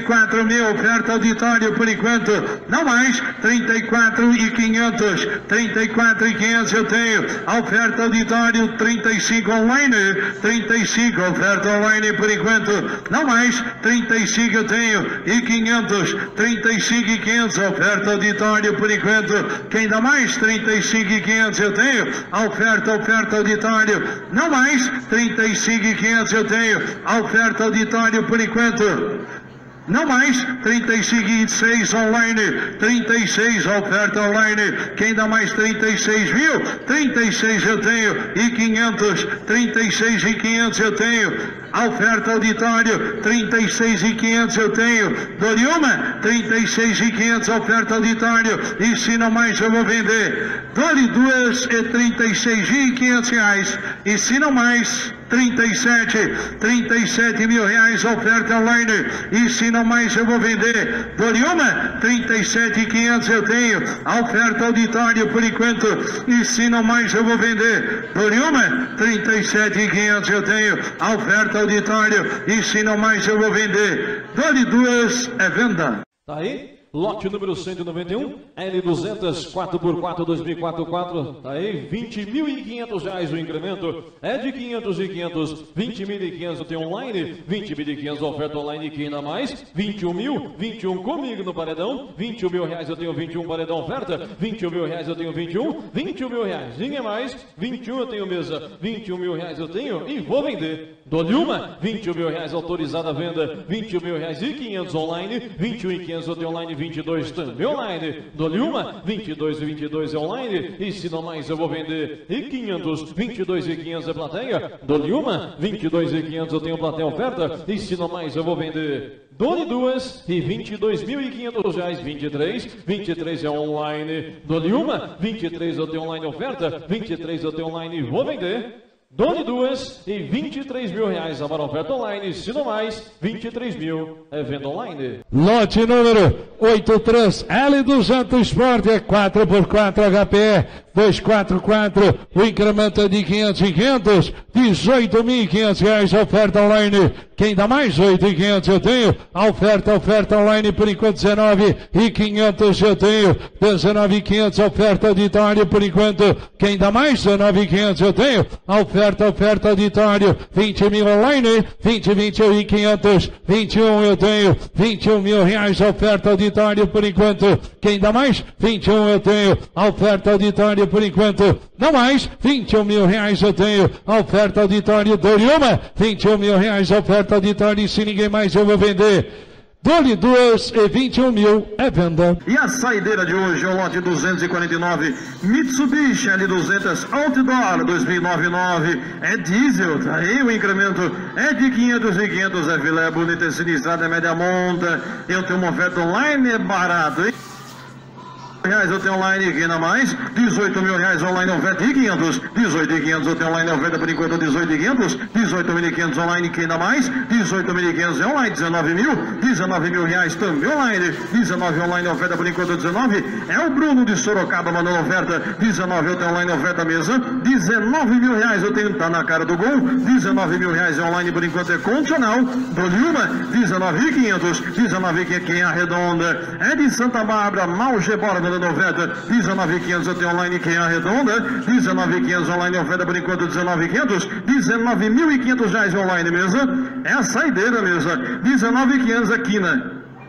e quatro mil, oferta auditório por enquanto, não mais, trinta e quatro e quinhentos, trinta e quatro e quinhentos eu tenho, a oferta auditório, trinta e cinco online, trinta e cinco, oferta online por enquanto, não mais, trinta e cinco eu tenho, e quinhentos, trinta e cinco e quinhentos, oferta auditório por enquanto, quem dá mais, trinta e cinco e quinhentos eu tenho, a oferta, oferta auditório, não mais, trinta e cinco e quinhentos eu tenho, a oferta auditório por enquanto, não mais, trinta e cinco e seis online, trinta e seis, oferta online, quem dá mais trinta e seis mil, trinta e seis eu tenho, e quinhentos, trinta e seis e quinhentos eu tenho, a oferta auditório, trinta e seis e quinhentos eu tenho, dou-lhe uma, trinta e seis e quinhentos, oferta auditório, e se não mais eu vou vender, dou-lhe duas e trinta e seis e quinhentos reais, e se não mais, trinta e sete, trinta e sete mil reais, oferta online, e se não mais eu vou vender, dou-lhe uma, trinta e sete e quinhentos eu tenho, a oferta auditório por enquanto, e se não mais eu vou vender, dou-lhe uma, trinta e sete e quinhentos eu tenho, a oferta auditório, e se não mais eu vou vender, dou-lhe duas, é venda. Tá aí? Lote número cento e noventa e um, L duzentos, quatro por quatro, dois mil e quatro, quatro, tá aí, vinte mil e quinhentos reais o incremento, é de quinhentos e quinhentos, vinte mil e quinhentos tem online, vinte mil e quinhentos oferta online que ainda mais, vinte e um mil, vinte e um comigo no paredão, vinte e um mil reais eu tenho vinte e um paredão oferta, vinte e um mil reais eu tenho vinte e um, vinte e um mil reais, ninguém mais, vinte e um eu tenho mesa, vinte e um mil reais eu tenho e vou vender, dou-lhe uma, vinte e um mil reais autorizada a venda, vinte e um mil reais e quinhentos online, vinte e um e quinhentos eu tenho online, vinte e dois também online, dou-lhe uma, vinte e dois e vinte e dois é online, e se não mais eu vou vender, e quinhentos, vinte e dois e quinhentos é plateia, dou-lhe uma, vinte e dois e quinhentos eu tenho plateia oferta, e se não mais eu vou vender, dou-lhe duas, e vinte e dois mil e quinhentos reais, vinte e três, vinte e três é online, dou-lhe uma, vinte e três eu tenho online oferta, vinte e três eu tenho online e vou vender, dou-lhe duas e vinte e três mil reais a oferta online, se não mais, vinte e três mil é venda online. Lote número oitenta e três, L duzentos Sport, é quatro por quatro H P E, duzentos e quarenta e quatro, o incremento é de quinhentos e quinhentos, dezoito mil e quinhentos reais, oferta online, quem dá mais, oito mil e quinhentos eu tenho, a oferta, oferta online, por enquanto dezenove mil e quinhentos eu tenho, dezenove mil e quinhentos, oferta auditório, por enquanto, quem dá mais, dezenove mil e quinhentos eu tenho, a oferta, oferta auditório, vinte mil online, vinte, vinte e um mil e quinhentos, vinte e um eu tenho, vinte e um mil reais, oferta auditório, por enquanto, quem dá mais, vinte e um eu tenho, a oferta auditório, por enquanto, não mais, vinte e um mil reais eu tenho, a oferta auditório, dou-lhe uma, vinte e um mil reais, a oferta auditório, e se ninguém mais eu vou vender, dou-lhe duas e vinte e um mil é venda. E a saideira de hoje é o lote duzentos e quarenta e nove, Mitsubishi L duzentos Outdoor dois mil e nove nove, é diesel, tá aí o incremento é de quinhentos e quinhentos, é filé bonita, é sinistrada, é média monta, eu tenho uma oferta online, é barato, hein? Reais eu tenho online aqui ainda mais, dezoito mil reais online oferta e quinhentos, dezoito mil e quinhentos eu tenho online oferta por enquanto, dezoito mil e quinhentos, dezoito mil e quinhentos online que ainda mais, dezoito mil e quinhentos é online, dezenove mil, dezenove mil reais também online, dezenove online oferta por enquanto, dezenove, é o Bruno de Sorocaba mandando oferta, dezenove eu tenho online oferta mesa, dezenove mil reais eu tenho, tá na cara do gol, dezenove mil reais é online por enquanto, é condicional, dou-lhe uma, dezenove mil e quinhentos, dezenove mil e quinhentos quem arredonda, é de Santa Bárbara, Malgebora, dando oferta, dezenove mil e quinhentos eu tenho online quem arredonda, dezenove mil e quinhentos online oferta por enquanto, dezenove mil e quinhentos, dezenove mil e quinhentos reais online mesa, é a saideira mesa, dezenove mil e quinhentos aqui, né?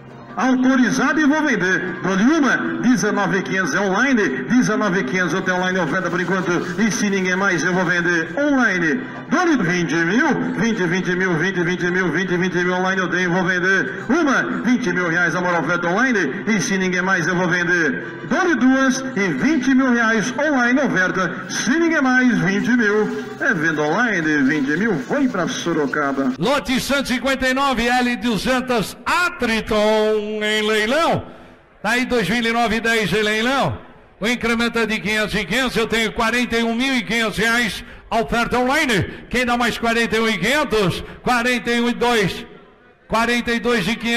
Autorizado e vou vender, dou-lhe uma, dezenove mil e quinhentos é online, dezenove mil e quinhentos eu tenho online oferta por enquanto, e se ninguém mais eu vou vender online, dou-lhe vinte mil, vinte, vinte mil, vinte, vinte mil, vinte, vinte mil online eu tenho, vou vender uma, vinte mil reais a maior oferta online, e se ninguém mais eu vou vender, dou-lhe duas e vinte mil reais online oferta, se ninguém mais, vinte mil, é venda online, vinte mil, foi pra Sorocaba. Lote cento e cinquenta e nove, L duzentos Atriton em leilão, tá aí dois mil e nove dez em leilão, o incremento é de quinhentos e quinhentos, eu tenho quarenta e um mil e quinhentos reais, oferta online, quem dá mais quarenta e um mil e quinhentos, quarenta e um e dois, quarenta e dois mil e quinhentos,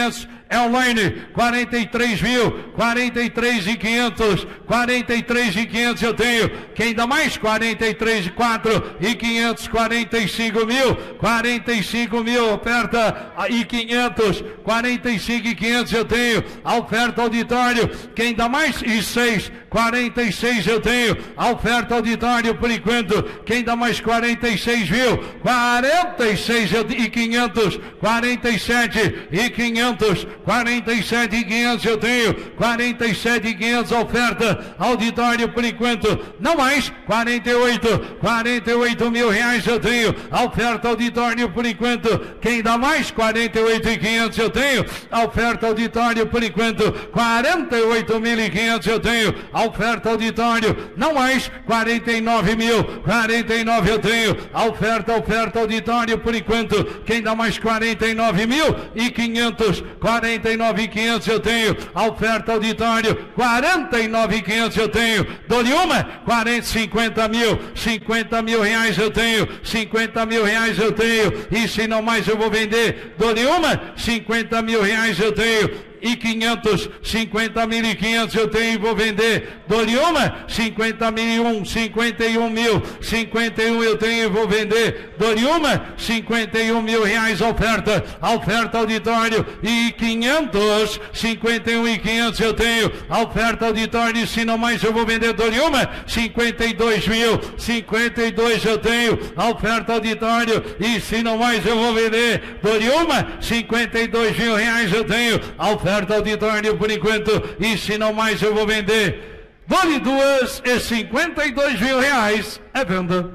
é online, quarenta e três mil, quarenta e três mil e quinhentos, quarenta e três mil e quinhentos eu tenho, quem dá mais? quarenta e três mil e quatro e quinhentos, quarenta e cinco mil, quarenta e cinco mil, oferta e quinhentos, quarenta e cinco mil e quinhentos eu tenho, a oferta auditório, quem dá mais? E seis, quarenta e seis eu tenho, a oferta auditório por enquanto, quem dá mais? quarenta e seis mil, quarenta e seis e quinhentos, quarenta e sete e quinhentos, quarenta e sete e quinhentos eu tenho, quarenta e sete e quinhentos oferta auditório por enquanto, não mais, quarenta e oito, quarenta e oito mil reais eu tenho, a oferta auditório por enquanto, quem dá mais? quarenta e oito e quinhentos eu tenho, a oferta auditório por enquanto, quarenta e oito mil e quinhentos eu tenho, a oferta auditório, não mais, quarenta e nove mil, quarenta e nove eu tenho, a oferta, oferta auditório por enquanto, quem dá mais? quarenta e nove mil e quinhentos, quarenta e nove mil e quinhentos eu tenho, a oferta auditório, quarenta e nove mil e quinhentos eu tenho, dou-lhe uma, quarenta, cinquenta mil, cinquenta mil reais eu tenho, cinquenta mil reais eu tenho, e se não mais eu vou vender, dou-lhe uma, cinquenta mil reais eu tenho, e quinhentos, cinquenta mil e quinhentos eu tenho e vou vender, dou-lhe uma, cinquenta mil e um, cinquenta e um mil, cinquenta e um eu tenho e vou vender, dou-lhe uma, cinquenta e um mil reais oferta, a oferta auditório, e quinhentos, cinquenta e um e quinhentos eu tenho, a oferta auditório, e se não mais eu vou vender, dou-lhe uma, cinquenta e dois mil, cinquenta e dois eu tenho, a oferta auditório, e se não mais eu vou vender, dou-lhe uma, cinquenta e dois mil reais eu tenho, a oferta auditório por enquanto, e se não mais eu vou vender, dou-lhe duas e cinquenta e dois mil reais, é venda.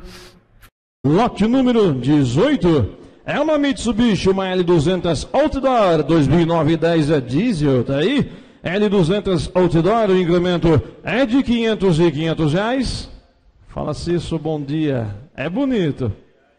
Lote número dezoito, é uma Mitsubishi, uma L duzentos Outdoor, dois mil e nove e dez é diesel, tá aí? L duzentos Outdoor, o incremento é de quinhentos e quinhentos reais. Fala Cício, bom dia, é bonito.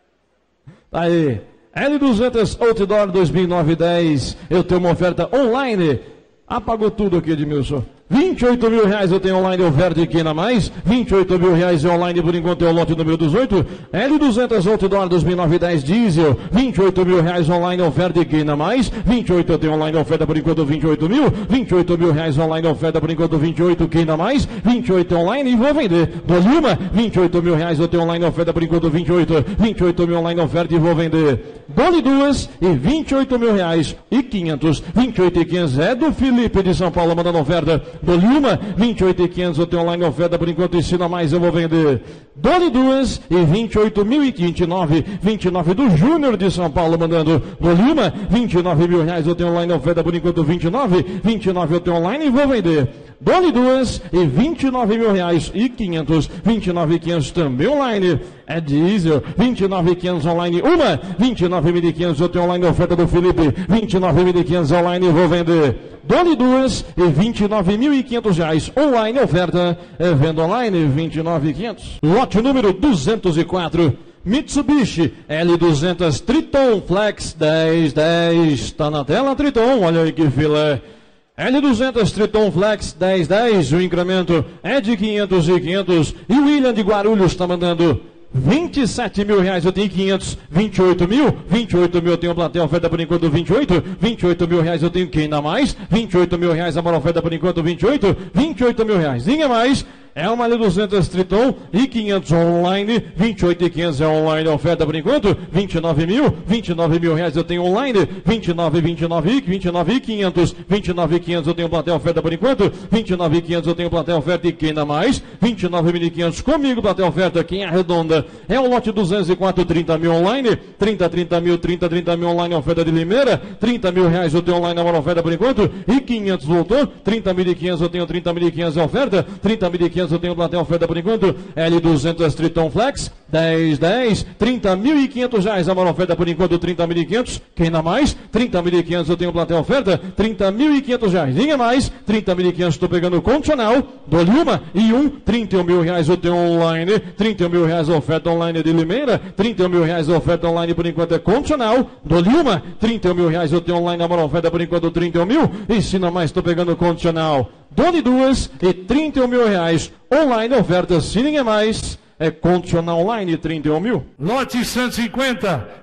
Tá aí. L duzentos Outdoor dois mil e nove e dez, eu tenho uma oferta online, apagou tudo aqui, Edmilson, vinte e oito mil reais eu tenho online, oferta aqui na mais, vinte e oito mil reais é online por enquanto, é o lote número dezoito, L duzentos Outdoor dois mil e nove e dez diesel, vinte e oito mil reais online, oferta aqui na mais, vinte e oito eu tenho online, oferta por enquanto, vinte e oito mil, vinte e oito mil reais online, oferta por enquanto, vinte e oito aqui na mais, vinte e oito online e vou vender, dou-lhe uma, vinte e oito mil reais eu tenho online, oferta por enquanto, vinte e oito, vinte e oito mil online, oferta e vou vender, dou-lhe duas e vinte e oito mil reais e quinhentos, vinte e oito e quinhentos é do Felipe de São Paulo, mandando oferta, dou-lhe uma, vinte e oito e quinhentos eu tenho online, oferta por enquanto, ensina mais eu vou vender, dou-lhe duas e vinte e oito mil e vinte e nove, vinte e nove do Júnior de São Paulo, mandando, dou-lhe uma, vinte e nove mil reais eu tenho online, oferta por enquanto, vinte e nove, vinte e nove eu tenho online e vou vender, dou-lhe duas e vinte e nove mil reais e quinhentos, vinte e nove mil e quinhentos também online, é diesel, vinte e nove mil e quinhentos online, uma, vinte e nove mil e quinhentos eu tenho online, oferta do Felipe, vinte e nove mil e quinhentos online e vou vender, dou-lhe duas e vinte e nove mil e quinhentos reais online, oferta, é venda online, vinte e nove mil e quinhentos. Lote número duzentos e quatro, Mitsubishi L duzentos Triton Flex dez dez, tá na tela Triton, olha aí que filé. L duzentos Triton Flex dez dez, o incremento é de quinhentos e quinhentos, e o William de Guarulhos está mandando vinte e sete mil reais, eu tenho quinhentos, vinte e oito mil, vinte e oito mil eu tenho plateia, oferta por enquanto vinte e oito, vinte e oito mil reais eu tenho quem dá mais, vinte e oito mil reais a maior oferta por enquanto vinte e oito, vinte e oito mil reais, ninguém mais. É uma L duzentos Triton e quinhentos online, vinte e oito e quinhentos é online, oferta por enquanto, vinte e nove mil, vinte e nove mil reais eu tenho online, vinte e nove, vinte e nove, vinte e nove e quinhentos, vinte e nove e quinhentos eu tenho plateia, oferta por enquanto, vinte e nove e quinhentos eu tenho plateia, oferta e quem dá mais, vinte e nove mil e quinhentos comigo, plateia, oferta, quem arredonda é o lote duzentos e quatro, trinta mil online, trinta, trinta mil, trinta, trinta mil online, oferta de Limeira, trinta mil reais eu tenho online, a maior oferta por enquanto, e quinhentos voltou, trinta mil e quinhentos eu tenho trinta mil e quinhentos é oferta, trinta mil e quinhentos eu tenho plateia, oferta por enquanto, L duzentos Triton Flex, dez dez, trinta mil e quinhentos reais, a maior oferta por enquanto, trinta mil e quinhentos, quem dá mais? trinta mil e quinhentos eu tenho plateia oferta, trinta mil e quinhentos reais, ninguém mais, trinta mil e quinhentos estou pegando o condicional, dou-lhe uma e um, trinta e um mil reais eu tenho online, trinta e um mil reais a oferta online de Limeira, trinta e um mil reais a oferta online por enquanto é condicional, dou-lhe uma, trinta e um mil reais eu tenho online, a maior oferta por enquanto trinta e um mil, e se não mais estou pegando o condicional, dou-lhe duas e trinta e um mil reais online, oferta, se ninguém mais, é condicional online, trinta e um mil. Lote cento e cinquenta, trinta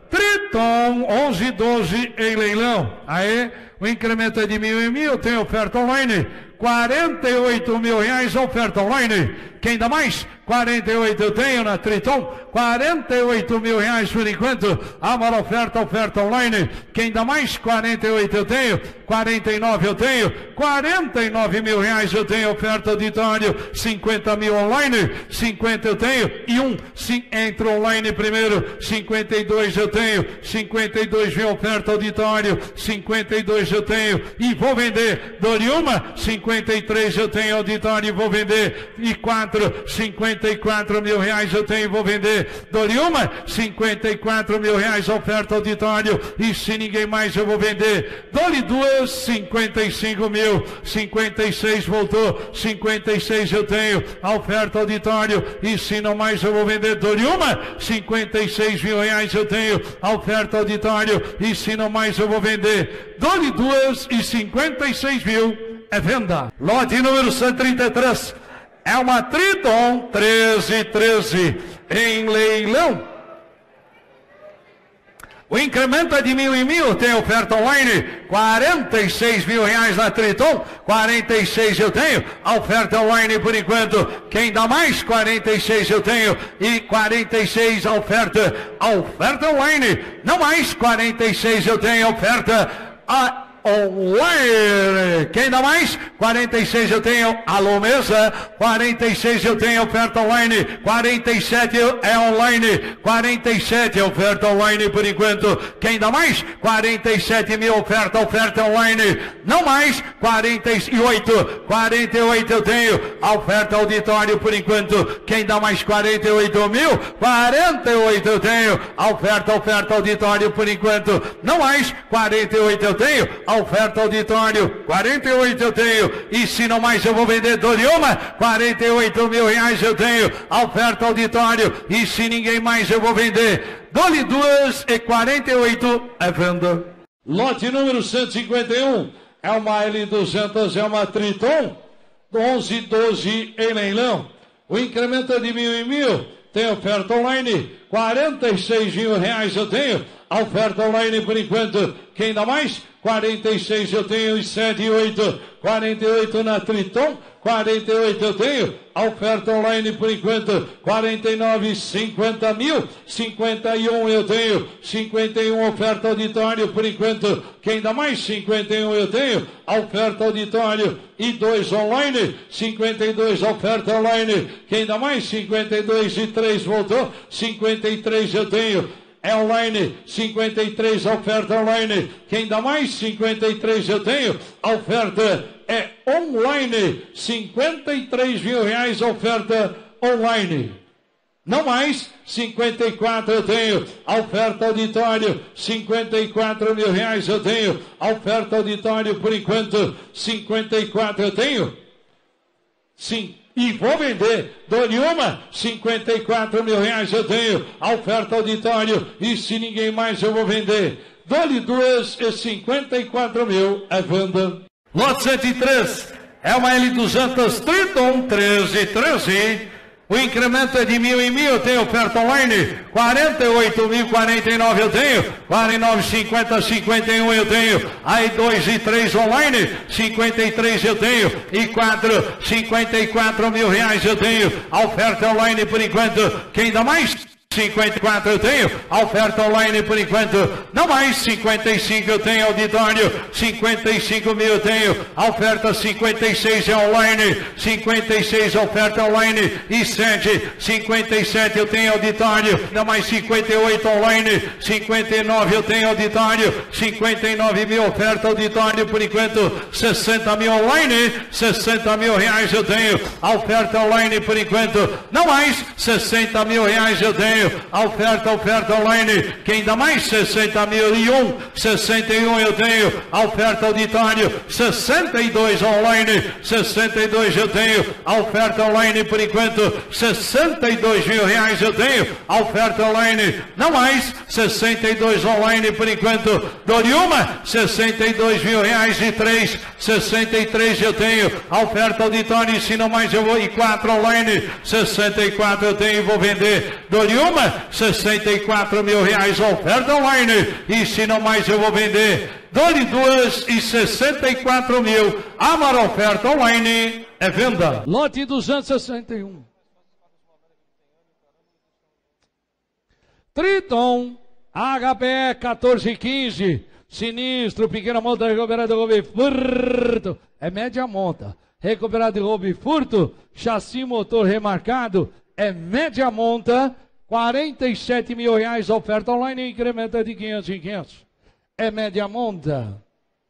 Triton onze doze em leilão. Aí, o incremento é de mil e mil, tem oferta online. quarenta e oito mil reais, oferta online. Quem dá mais? quarenta e oito eu tenho na Triton. quarenta e oito mil reais por enquanto. A maior oferta, oferta online. Quem dá mais? quarenta e oito eu tenho. quarenta e nove eu tenho. quarenta e nove mil reais eu tenho. Oferta auditório. cinquenta mil online. cinquenta eu tenho. E um sim, entra online primeiro. cinquenta e dois eu tenho. cinquenta e dois mil oferta auditório. cinquenta e dois eu tenho. E vou vender. Dou-lhe uma. cinquenta e três eu tenho auditório e vou vender. E quatro. cinquenta e quatro mil reais eu tenho e vou vender. Dou-lhe uma. cinquenta e quatro mil reais oferta auditório. E se ninguém mais eu vou vender. Dou-lhe duas. cinquenta e cinco mil. cinquenta e seis voltou. cinquenta e seis eu tenho. A oferta auditório. E se não mais eu vou vender. Dou-lhe uma. cinquenta e seis mil reais eu tenho. A oferta auditório. E se não mais eu vou vender. Dou-lhe duas e cinquenta e seis mil. É venda. Lote número cento e trinta e três. É uma Triton treze treze em leilão. O incremento é de mil e mil, tem oferta online, quarenta e seis mil reais na Triton, quarenta e seis eu tenho, a oferta online por enquanto, quem dá mais? quarenta e seis eu tenho, e quarenta e seis a oferta, a oferta online, não mais, quarenta e seis eu tenho, a oferta a online. Quem dá mais? quarenta e seis eu tenho. Alô, mesa. quarenta e seis eu tenho oferta online. quarenta e sete é online. quarenta e sete é oferta online por enquanto. Quem dá mais? quarenta e sete mil oferta, oferta online. Não mais. quarenta e oito. quarenta e oito eu tenho. A oferta auditório por enquanto. Quem dá mais? quarenta e oito mil. quarenta e oito eu tenho. A oferta, oferta auditório por enquanto. Não mais. quarenta e oito eu tenho. A oferta auditório, quarenta e oito eu tenho, e se não mais eu vou vender, dou-lhe uma, quarenta e oito mil reais eu tenho, a oferta auditório, e se ninguém mais eu vou vender, dou-lhe duas e quarenta e oito é venda. Lote número cento e cinquenta e um, é uma L duzentos, é uma Triton, onze doze em leilão, o incremento é de mil e mil, tem oferta online, quarenta e seis mil reais eu tenho, a oferta online por enquanto, quem dá mais? quarenta e seis eu tenho e sete e oito, quarenta e oito na Triton, quarenta e oito eu tenho, a oferta online por enquanto, quarenta e nove, cinquenta mil, cinquenta e um eu tenho, cinquenta e um oferta auditório por enquanto, quem dá mais? cinquenta e um eu tenho, a oferta auditório e dois online, cinquenta e dois oferta online, quem dá mais? cinquenta e dois e três voltou, cinquenta e três eu tenho, é online, cinquenta e três oferta online, quem dá mais? cinquenta e três eu tenho, a oferta é online, cinquenta e três mil reais oferta online, não mais, cinquenta e quatro eu tenho, a oferta auditório, cinquenta e quatro mil reais eu tenho, a oferta auditório por enquanto, cinquenta e quatro eu tenho, sim. E vou vender, dou-lhe uma, cinquenta e quatro mil reais eu tenho, a oferta auditório, e se ninguém mais eu vou vender, dou-lhe duas e cinquenta e quatro mil, é venda. Lote cento e três, é uma L duzentos Triton treze treze, o incremento é de mil e mil, eu tenho oferta online, quarenta e oito mil, quarenta e nove eu tenho, quarenta e nove, cinquenta, cinquenta e um eu tenho, aí dois e três online, cinquenta e três eu tenho, e quatro, cinquenta e quatro mil reais eu tenho, a oferta online por enquanto, quem dá mais? cinquenta e quatro eu tenho, a oferta online por enquanto, não mais, cinquenta e cinco eu tenho auditório, cinquenta e cinco mil eu tenho, a oferta cinquenta e seis é online, cinquenta e seis oferta online, e sete, cinquenta e sete eu tenho auditório, não mais cinquenta e oito online, cinquenta e nove eu tenho auditório, cinquenta e nove mil oferta auditório por enquanto, sessenta mil online, sessenta mil reais eu tenho, a oferta online por enquanto, não mais, sessenta mil reais eu tenho, a oferta, oferta online, quem dá mais? sessenta mil e um, sessenta e um eu tenho, a oferta auditório, sessenta e dois online, sessenta e dois eu tenho, a oferta online por enquanto, sessenta e dois mil reais eu tenho, a oferta online, não mais, sessenta e dois online por enquanto, dou-lhe uma, sessenta e dois mil reais e três, sessenta e três eu tenho, a oferta auditório, e se não mais eu vou, e quatro online, sessenta e quatro eu tenho e vou vender, dou-lhe uma, uma, sessenta e quatro mil reais, oferta online. E se não mais eu vou vender, dou-lhe duas e sessenta e quatro mil. Amar oferta online, é venda. Lote duzentos e sessenta e um. Triton, H P E quatorze quinze, sinistro, pequena monta, recuperado de roubo e furto, é média monta, recuperado de roubo e furto, chassi motor remarcado, é média monta, quarenta e sete mil reais, oferta online, incrementa de quinhentos em quinhentos, é média monta,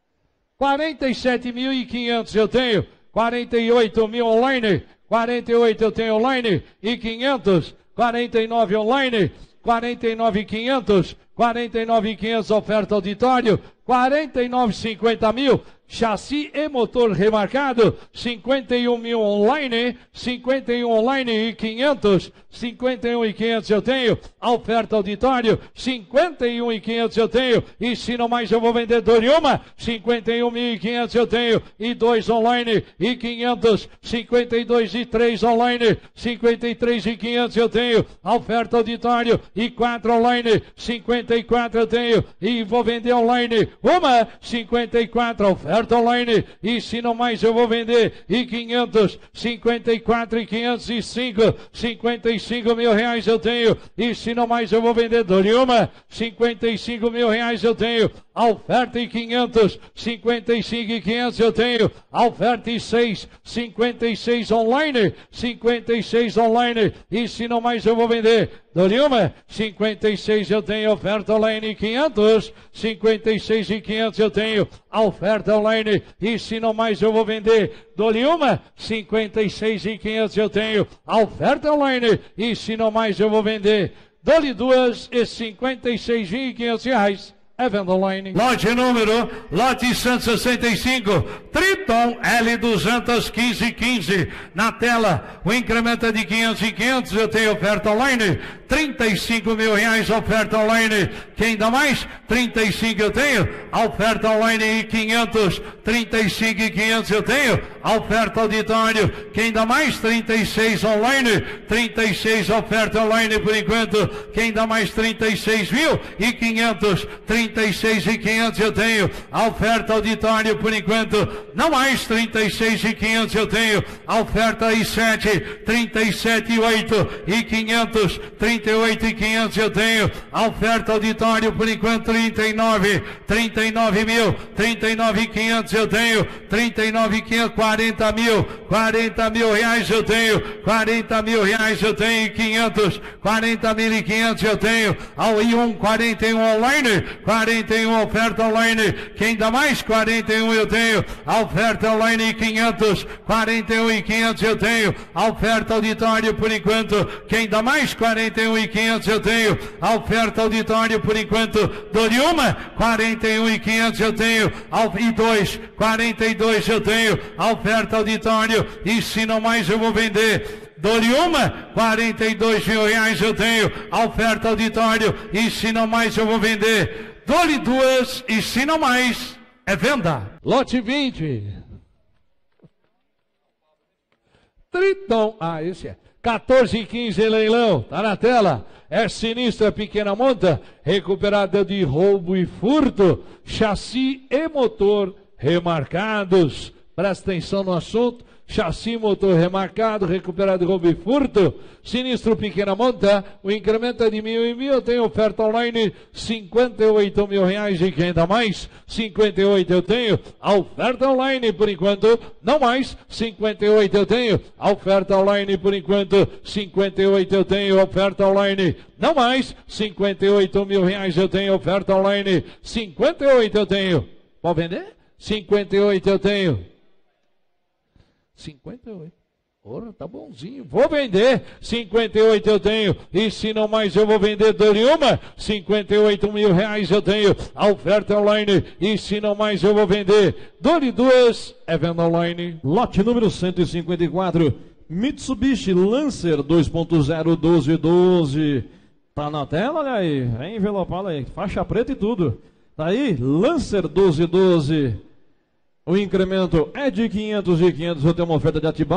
quarenta e sete mil e quinhentos eu tenho, quarenta e oito mil online, quarenta e oito eu tenho online, e quinhentos, quarenta e nove online, quarenta e nove mil e quinhentos, quarenta e nove mil e quinhentos oferta auditório, quarenta e nove mil e cinquenta mil, chassi e motor remarcado, cinquenta e um mil online, cinquenta e um online e quinhentos, cinquenta e um mil e quinhentos eu tenho, oferta auditório, cinquenta e um mil e quinhentos eu tenho, e se não mais eu vou vender Doriuma, cinquenta e um mil e quinhentos eu tenho, e dois online, e quinhentos, cinquenta e dois e três online, cinquenta e três mil e quinhentos eu tenho, oferta auditório, e quatro online, cinquenta e quatro eu tenho, e vou vender online, uma, cinquenta e quatro, oferta online, e se não mais eu vou vender, e quinhentos, cinquenta e quatro e quinhentos e cinco, cinquenta e cinco mil reais eu tenho, e se não mais eu vou vender Doriuma, cinquenta e cinco mil reais eu tenho, oferta e quinhentos, cinquenta e cinco e quinhentos eu tenho, oferta e seis, cinquenta e seis online, cinquenta e seis online, e se não mais eu vou vender Doriuma, cinquenta e seis eu tenho, oferta online quinhentos, cinquenta e seis e quinhentos eu tenho, oferta online, e se não mais eu vou vender Doriuma, cinquenta e seis e quinhentos eu tenho, oferta online, e se não mais eu vou vender, dou-lhe duas e cinquenta e seis mil e quinhentos reais. É venda online. Lote número, lote cento e sessenta e cinco, Triton L duzentos e quinze quinze. Na tela, o incremento é de quinhentos e quinhentos, eu tenho oferta online, trinta e cinco mil reais, oferta online. Quem dá mais? trinta e cinco eu tenho, oferta online e quinhentos, trinta e cinco e quinhentos eu tenho, oferta auditório. Quem dá mais? trinta e seis online, trinta e seis oferta online por enquanto. Quem dá mais? trinta e seis mil e quinhentos, trinta e seis e quinhentos eu tenho, a oferta auditório por enquanto, não mais. Trinta e seis e quinhentos eu tenho, a oferta e sete, trinta e sete e oito e quinhentos, trinta e oito e quinhentos eu tenho, a oferta auditório por enquanto, trinta e nove, trinta e nove mil, trinta e nove e quinhentos eu tenho, trinta e nove e quinhentos, quarenta mil, quarenta mil reais eu tenho, quarenta mil reais eu tenho e quinhentos, quarenta mil e quinhentos eu tenho, ao I um, quarenta e um online, quarenta e um oferta online. Quem dá mais? quarenta e um eu tenho, a oferta online e quinhentos, quarenta e um e quinhentos eu tenho, a oferta auditório por enquanto. Quem dá mais? quarenta e um e quinhentos eu tenho, a oferta auditório por enquanto. Doriuma, quarenta e um e quinhentos eu tenho, e dois, quarenta e dois eu tenho, a oferta auditório, e se não mais eu vou vender. Doriuma, quarenta e dois mil reais eu tenho, a oferta auditório, e se não mais eu vou vender. Dou-lhe duas, e se não mais, é venda. Lote vinte. Triton, ah, esse é. quatorze e quinze leilão, tá na tela. É sinistra, pequena monta, recuperada de roubo e furto, chassi e motor remarcados. Presta atenção no assunto. Chassi, motor remarcado, recuperado de roubo e furto, sinistro, pequena monta, o incremento é de mil e mil, eu tenho oferta online, cinquenta e oito mil reais, e quem dá mais? cinquenta e oito eu tenho, a oferta online por enquanto, não mais, cinquenta e oito eu tenho, a oferta online por enquanto, cinquenta e oito eu tenho, oferta online, não mais, cinquenta e oito mil reais eu tenho, oferta online, cinquenta e oito eu tenho, pode vender? cinquenta e oito eu tenho. cinquenta e oito. Ora, tá bonzinho. Vou vender. cinquenta e oito eu tenho. E se não mais eu vou vender Doriuma. cinquenta e oito mil reais eu tenho. A oferta online. E se não mais eu vou vender. Dori duas. É venda online. Lote número cento e cinquenta e quatro. Mitsubishi Lancer dois ponto zero doze doze. Tá na tela, olha aí. É envelopado aí. Faixa preta e tudo. Tá aí. Lancer doze doze. O incremento é de quinhentos e quinhentos, eu tenho uma oferta de Atibaia,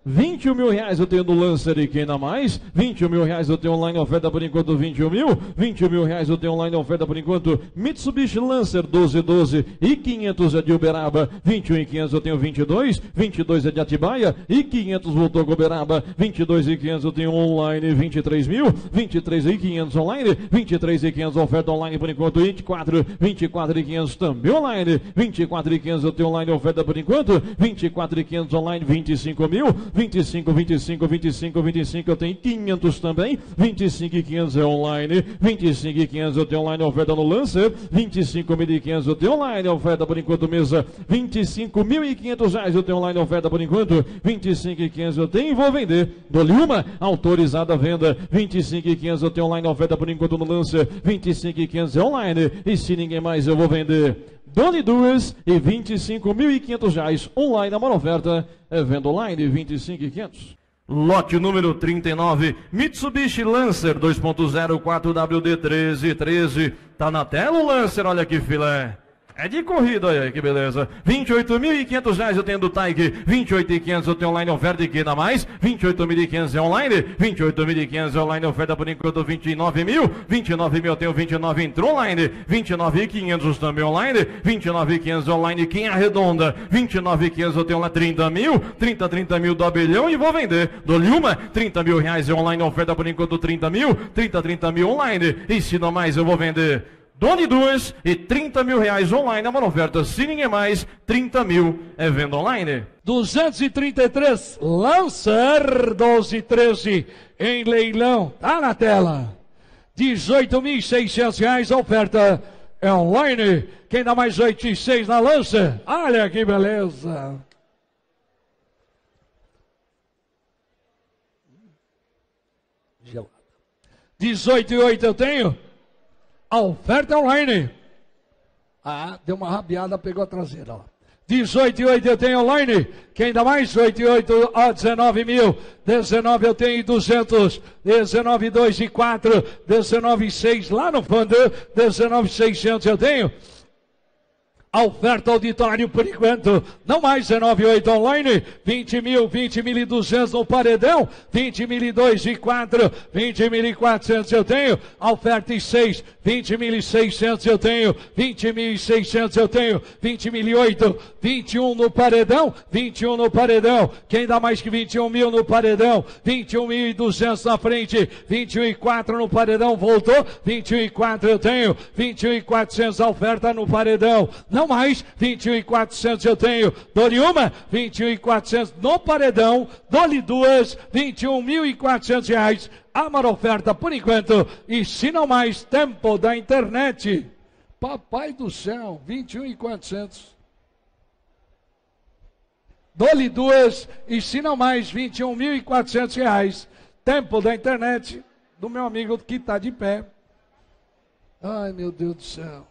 vinte e um mil reais eu tenho do Lancer e quem dá mais? vinte e um mil reais eu tenho online, oferta por enquanto vinte e um mil. vinte e um mil reais eu tenho online, oferta por enquanto Mitsubishi Lancer doze doze e quinhentos é de Uberaba. vinte e um e quinhentos eu tenho vinte e dois. vinte e dois é de Atibaia e quinhentos voltou com Uberaba. vinte e dois e quinhentos eu tenho online vinte e três mil. vinte e três e quinhentos online. vinte e três e quinhentos oferta online por enquanto vinte e quatro. vinte e quatro e quinhentos também online. vinte e quatro e quinhentos eu tenho online, oferta por enquanto vinte e quatro e quinhentos online vinte e cinco mil. vinte e cinco, vinte e cinco, vinte e cinco, vinte e cinco eu tenho quinhentos também. vinte e cinco e quinhentos é online. vinte e cinco e quinhentos eu tenho online, oferta no Lancer. vinte e cinco mil e quinhentos eu tenho online, oferta por enquanto mesa. vinte e cinco mil e quinhentos reais eu tenho online, oferta por enquanto. vinte e cinco e quinhentos eu tenho e vou vender. Dou-lhe uma autorizada a venda. vinte e cinco e quinhentos eu tenho online, oferta por enquanto no Lancer. vinte e cinco e quinhentos é online. E se ninguém mais eu vou vender. Dole duas e vinte e cinco mil e quinhentos reais online, a maior oferta é venda online, vinte e cinco mil e quinhentos. Lote número trinta e nove, Mitsubishi Lancer dois ponto zero quatro W D treze treze. Tá na tela o Lancer, olha que filé. É de corrida, olha aí que beleza. vinte e oito mil e quinhentos reais eu tenho do Taik. vinte e oito mil e quinhentos eu tenho online, oferta e que dá mais. vinte e oito mil e quinhentos é online. vinte e oito mil e quinhentos é online, oferta por enquanto vinte e nove mil. vinte e nove mil eu tenho vinte e nove entrou online. vinte e nove mil e quinhentos também online. vinte e nove mil e quinhentos online, quem arredonda? vinte e nove mil e quinhentos eu tenho lá trinta mil. trinta, trinta mil do abelhão e vou vender. Dou-lhe uma, trinta mil reais é online, oferta por enquanto trinta mil. trinta, trinta mil online. E se não mais eu vou vender. Done duas e trinta mil reais online, é uma oferta, se ninguém mais, trinta mil é venda online. duzentos e trinta e três, Lancer doze treze, em leilão, tá na tela. dezoito mil e seiscentos reais, a oferta é online. Quem dá mais oito e seis na Lancer? Olha que beleza. dezoito e oito eu tenho. A oferta online. Ah, deu uma rabiada, pegou a traseira lá. dezoito e oito eu tenho online. Quem dá mais? oito e oito a dezenove mil. dezenove eu tenho duzentos. dezenove, dois e quatro. dezenove e seis lá no fundo. dezenove e seiscentos eu tenho. A oferta auditório por enquanto, não mais, dezenove e oito online, vinte mil, vinte mil e duzentos no paredão, vinte mil e dois e quatro, vinte mil e quatrocentos eu tenho, a oferta e seis, vinte mil e seiscentos eu tenho, vinte mil e seiscentos eu tenho, vinte mil e oito, vinte e um no paredão, vinte e um no paredão, quem dá mais que vinte e um mil no paredão, vinte e um mil e duzentos na frente, vinte e um e quatro no paredão, voltou, vinte e um e quatro eu tenho, vinte e um e quatrocentos a oferta no paredão, não mais, vinte e um e quatrocentos eu tenho, dou-lhe uma, vinte e um e quatrocentos no paredão, dou-lhe duas, vinte e um mil e quatrocentos reais, a maior oferta por enquanto, e se não mais, tempo da internet, papai do céu, vinte e um e quatrocentos, dou-lhe duas, e se não mais, vinte e um mil e quatrocentos reais, tempo da internet, do meu amigo que está de pé, ai meu Deus do céu,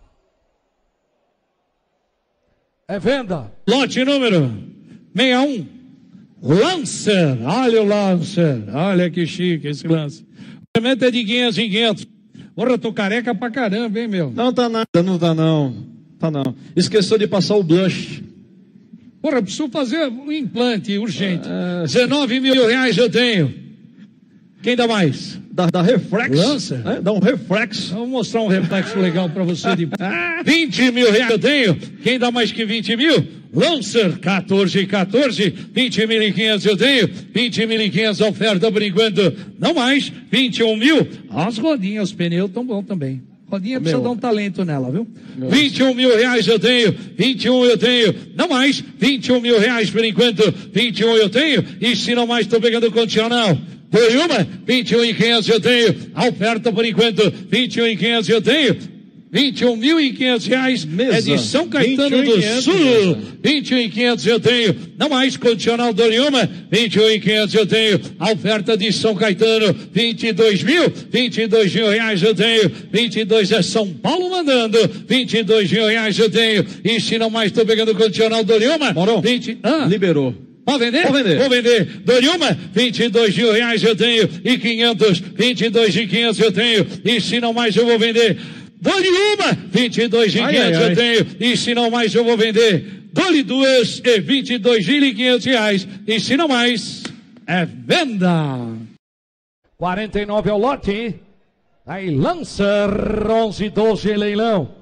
é venda. Lote número sessenta e um. Lancer. Olha o Lancer. Olha que chique esse Lancer. O pagamento é de quinhentos em quinhentos. Porra, eu tô careca pra caramba, hein, meu? Não tá nada, não tá não. Tá não. Esqueceu de passar o blush. Porra, eu preciso fazer um implante urgente. É... dezenove mil reais eu tenho. Quem dá mais? Dá, dá reflexo. Lancer? É, dá um reflexo. Vou mostrar um reflexo legal pra você. De... vinte mil reais eu tenho. Quem dá mais que vinte mil? Lancer, quatorze e quatorze. vinte mil e quinhentos eu tenho. vinte mil e quinhentos oferta por enquanto. Não mais. vinte e um mil. As rodinhas, os pneus estão bons também. Rodinha Meu. precisa dar um talento nela, viu? Meu. vinte e um mil reais eu tenho. vinte e um eu tenho. Não mais. vinte e um mil reais por enquanto. vinte e um eu tenho. E se não mais, estou pegando o condicional. Foi uma, vinte e um e quinhentos eu tenho, a oferta por enquanto, vinte e um e quinhentos eu tenho, vinte e um mil e quinhentos reais, mesa. É de São Caetano do Sul, mesa. vinte e um e quinhentos eu tenho, não mais condicional do nenhuma, vinte e um e quinhentos eu tenho, a oferta de São Caetano, vinte e dois mil, vinte e dois mil reais eu tenho, vinte e dois é São Paulo mandando, vinte e dois mil reais eu tenho, e se não mais estou pegando condicional do nenhuma, vinte, ah, liberou. Pode vender? Vou vender. Vou vender. Dou-lhe uma, vinte e dois mil reais eu tenho, e quinhentos, vinte e dois mil e quinhentos eu tenho, e se não mais eu vou vender. Dou-lhe uma, vinte e dois mil e quinhentos eu tenho, e se não mais eu vou vender. Dou-lhe duas, e vinte e dois mil e quinhentos reais, e se não mais, é venda. quarenta e nove é o lote. Aí Lancer, onze, doze, leilão.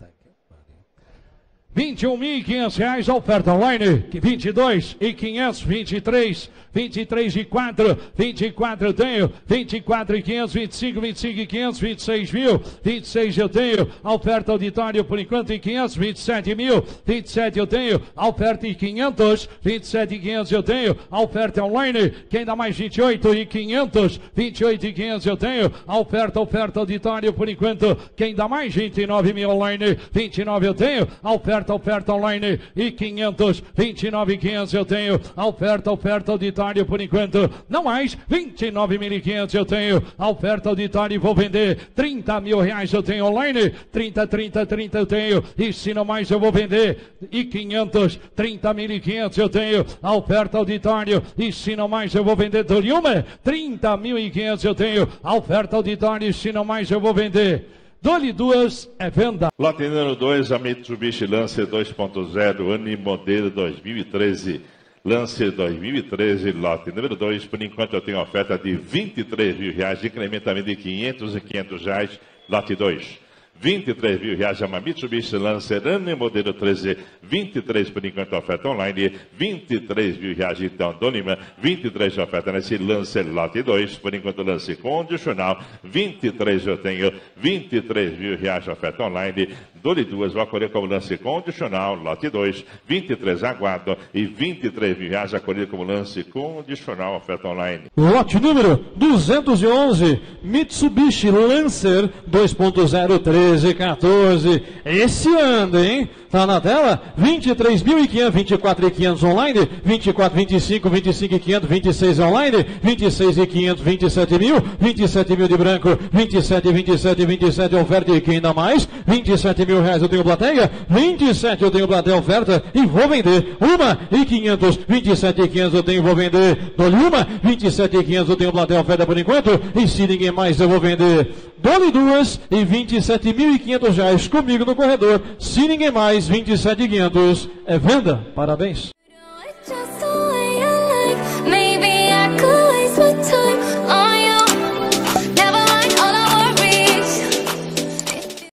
vinte e um mil e quinhentos reais, oferta online, vinte e dois e quinhentos, vinte e três, vinte e três e quatro, vinte e quatro eu tenho, vinte e quatro e quinhentos, vinte e cinco, vinte e cinco e quinhentos, vinte e seis mil, vinte e seis eu tenho, oferta auditório por enquanto em quinhentos, vinte e sete mil, vinte e sete eu tenho, oferta em quinhentos, vinte e sete e quinhentos eu tenho, oferta online, quem dá mais vinte e oito e quinhentos, vinte e oito e quinhentos eu tenho, oferta, oferta auditório por enquanto, quem dá mais vinte e nove mil online, vinte e nove eu tenho, oferta Oferta, oferta online e quinhentos, vinte e nove e quinhentos eu tenho, a oferta, oferta auditório por enquanto, não mais, vinte e nove mil e quinhentos eu tenho, a oferta auditório e vou vender, trinta mil reais eu tenho online, trinta, trinta, trinta eu tenho, e se não mais eu vou vender, e quinhentos, trinta mil e quinhentos eu tenho, a oferta auditório, e se não mais eu vou vender, Doriuma, trinta mil e quinhentos eu tenho, a oferta auditório, e se não mais eu vou vender. Dole duas é venda. Lote número dois, a Mitsubishi Lancer dois ponto zero, ano e modelo dois mil e treze. Lancer dois mil e treze, lote número dois. Por enquanto eu tenho oferta de vinte e três mil reais, de incrementamento de quinhentos e quinhentos reais, lote dois. vinte e três mil reais é uma Mitsubishi Lancer, ano e modelo treze, vinte e três por enquanto oferta online, vinte e três mil reais então Donima, vinte e três oferta nesse Lancer lote dois, por enquanto lance condicional, vinte e três eu tenho, vinte e três mil reais oferta online, Dole duas, vou acolher como lance condicional, lote dois, vinte e três aguardo e vinte e três mil reais acolher como lance condicional, oferta online. Lote número duzentos e onze, Mitsubishi Lancer dois ponto zero, treze, quatorze. Esse anda, hein? Tá na tela? vinte e três mil e quinhentos, vinte e quatro mil e quinhentos online, vinte e quatro, vinte e cinco, vinte e cinco mil e quinhentos, vinte e seis online, vinte e seis mil e quinhentos, vinte e sete mil, vinte e sete mil de branco, vinte e sete, vinte e sete, vinte e sete oferta e quem dá mais? vinte e sete mil reais eu tenho plateia, vinte e sete eu tenho plateia oferta e vou vender. Uma e quinhentos, vinte e sete e quinhentos eu tenho vou vender. Dole uma, vinte e sete e quinhentos eu tenho plateia oferta por enquanto e se ninguém mais eu vou vender. Dole duas e vinte e sete mil e quinhentos reais comigo no corredor. Se ninguém mais, vinte e sete mil e quinhentos é venda. Parabéns.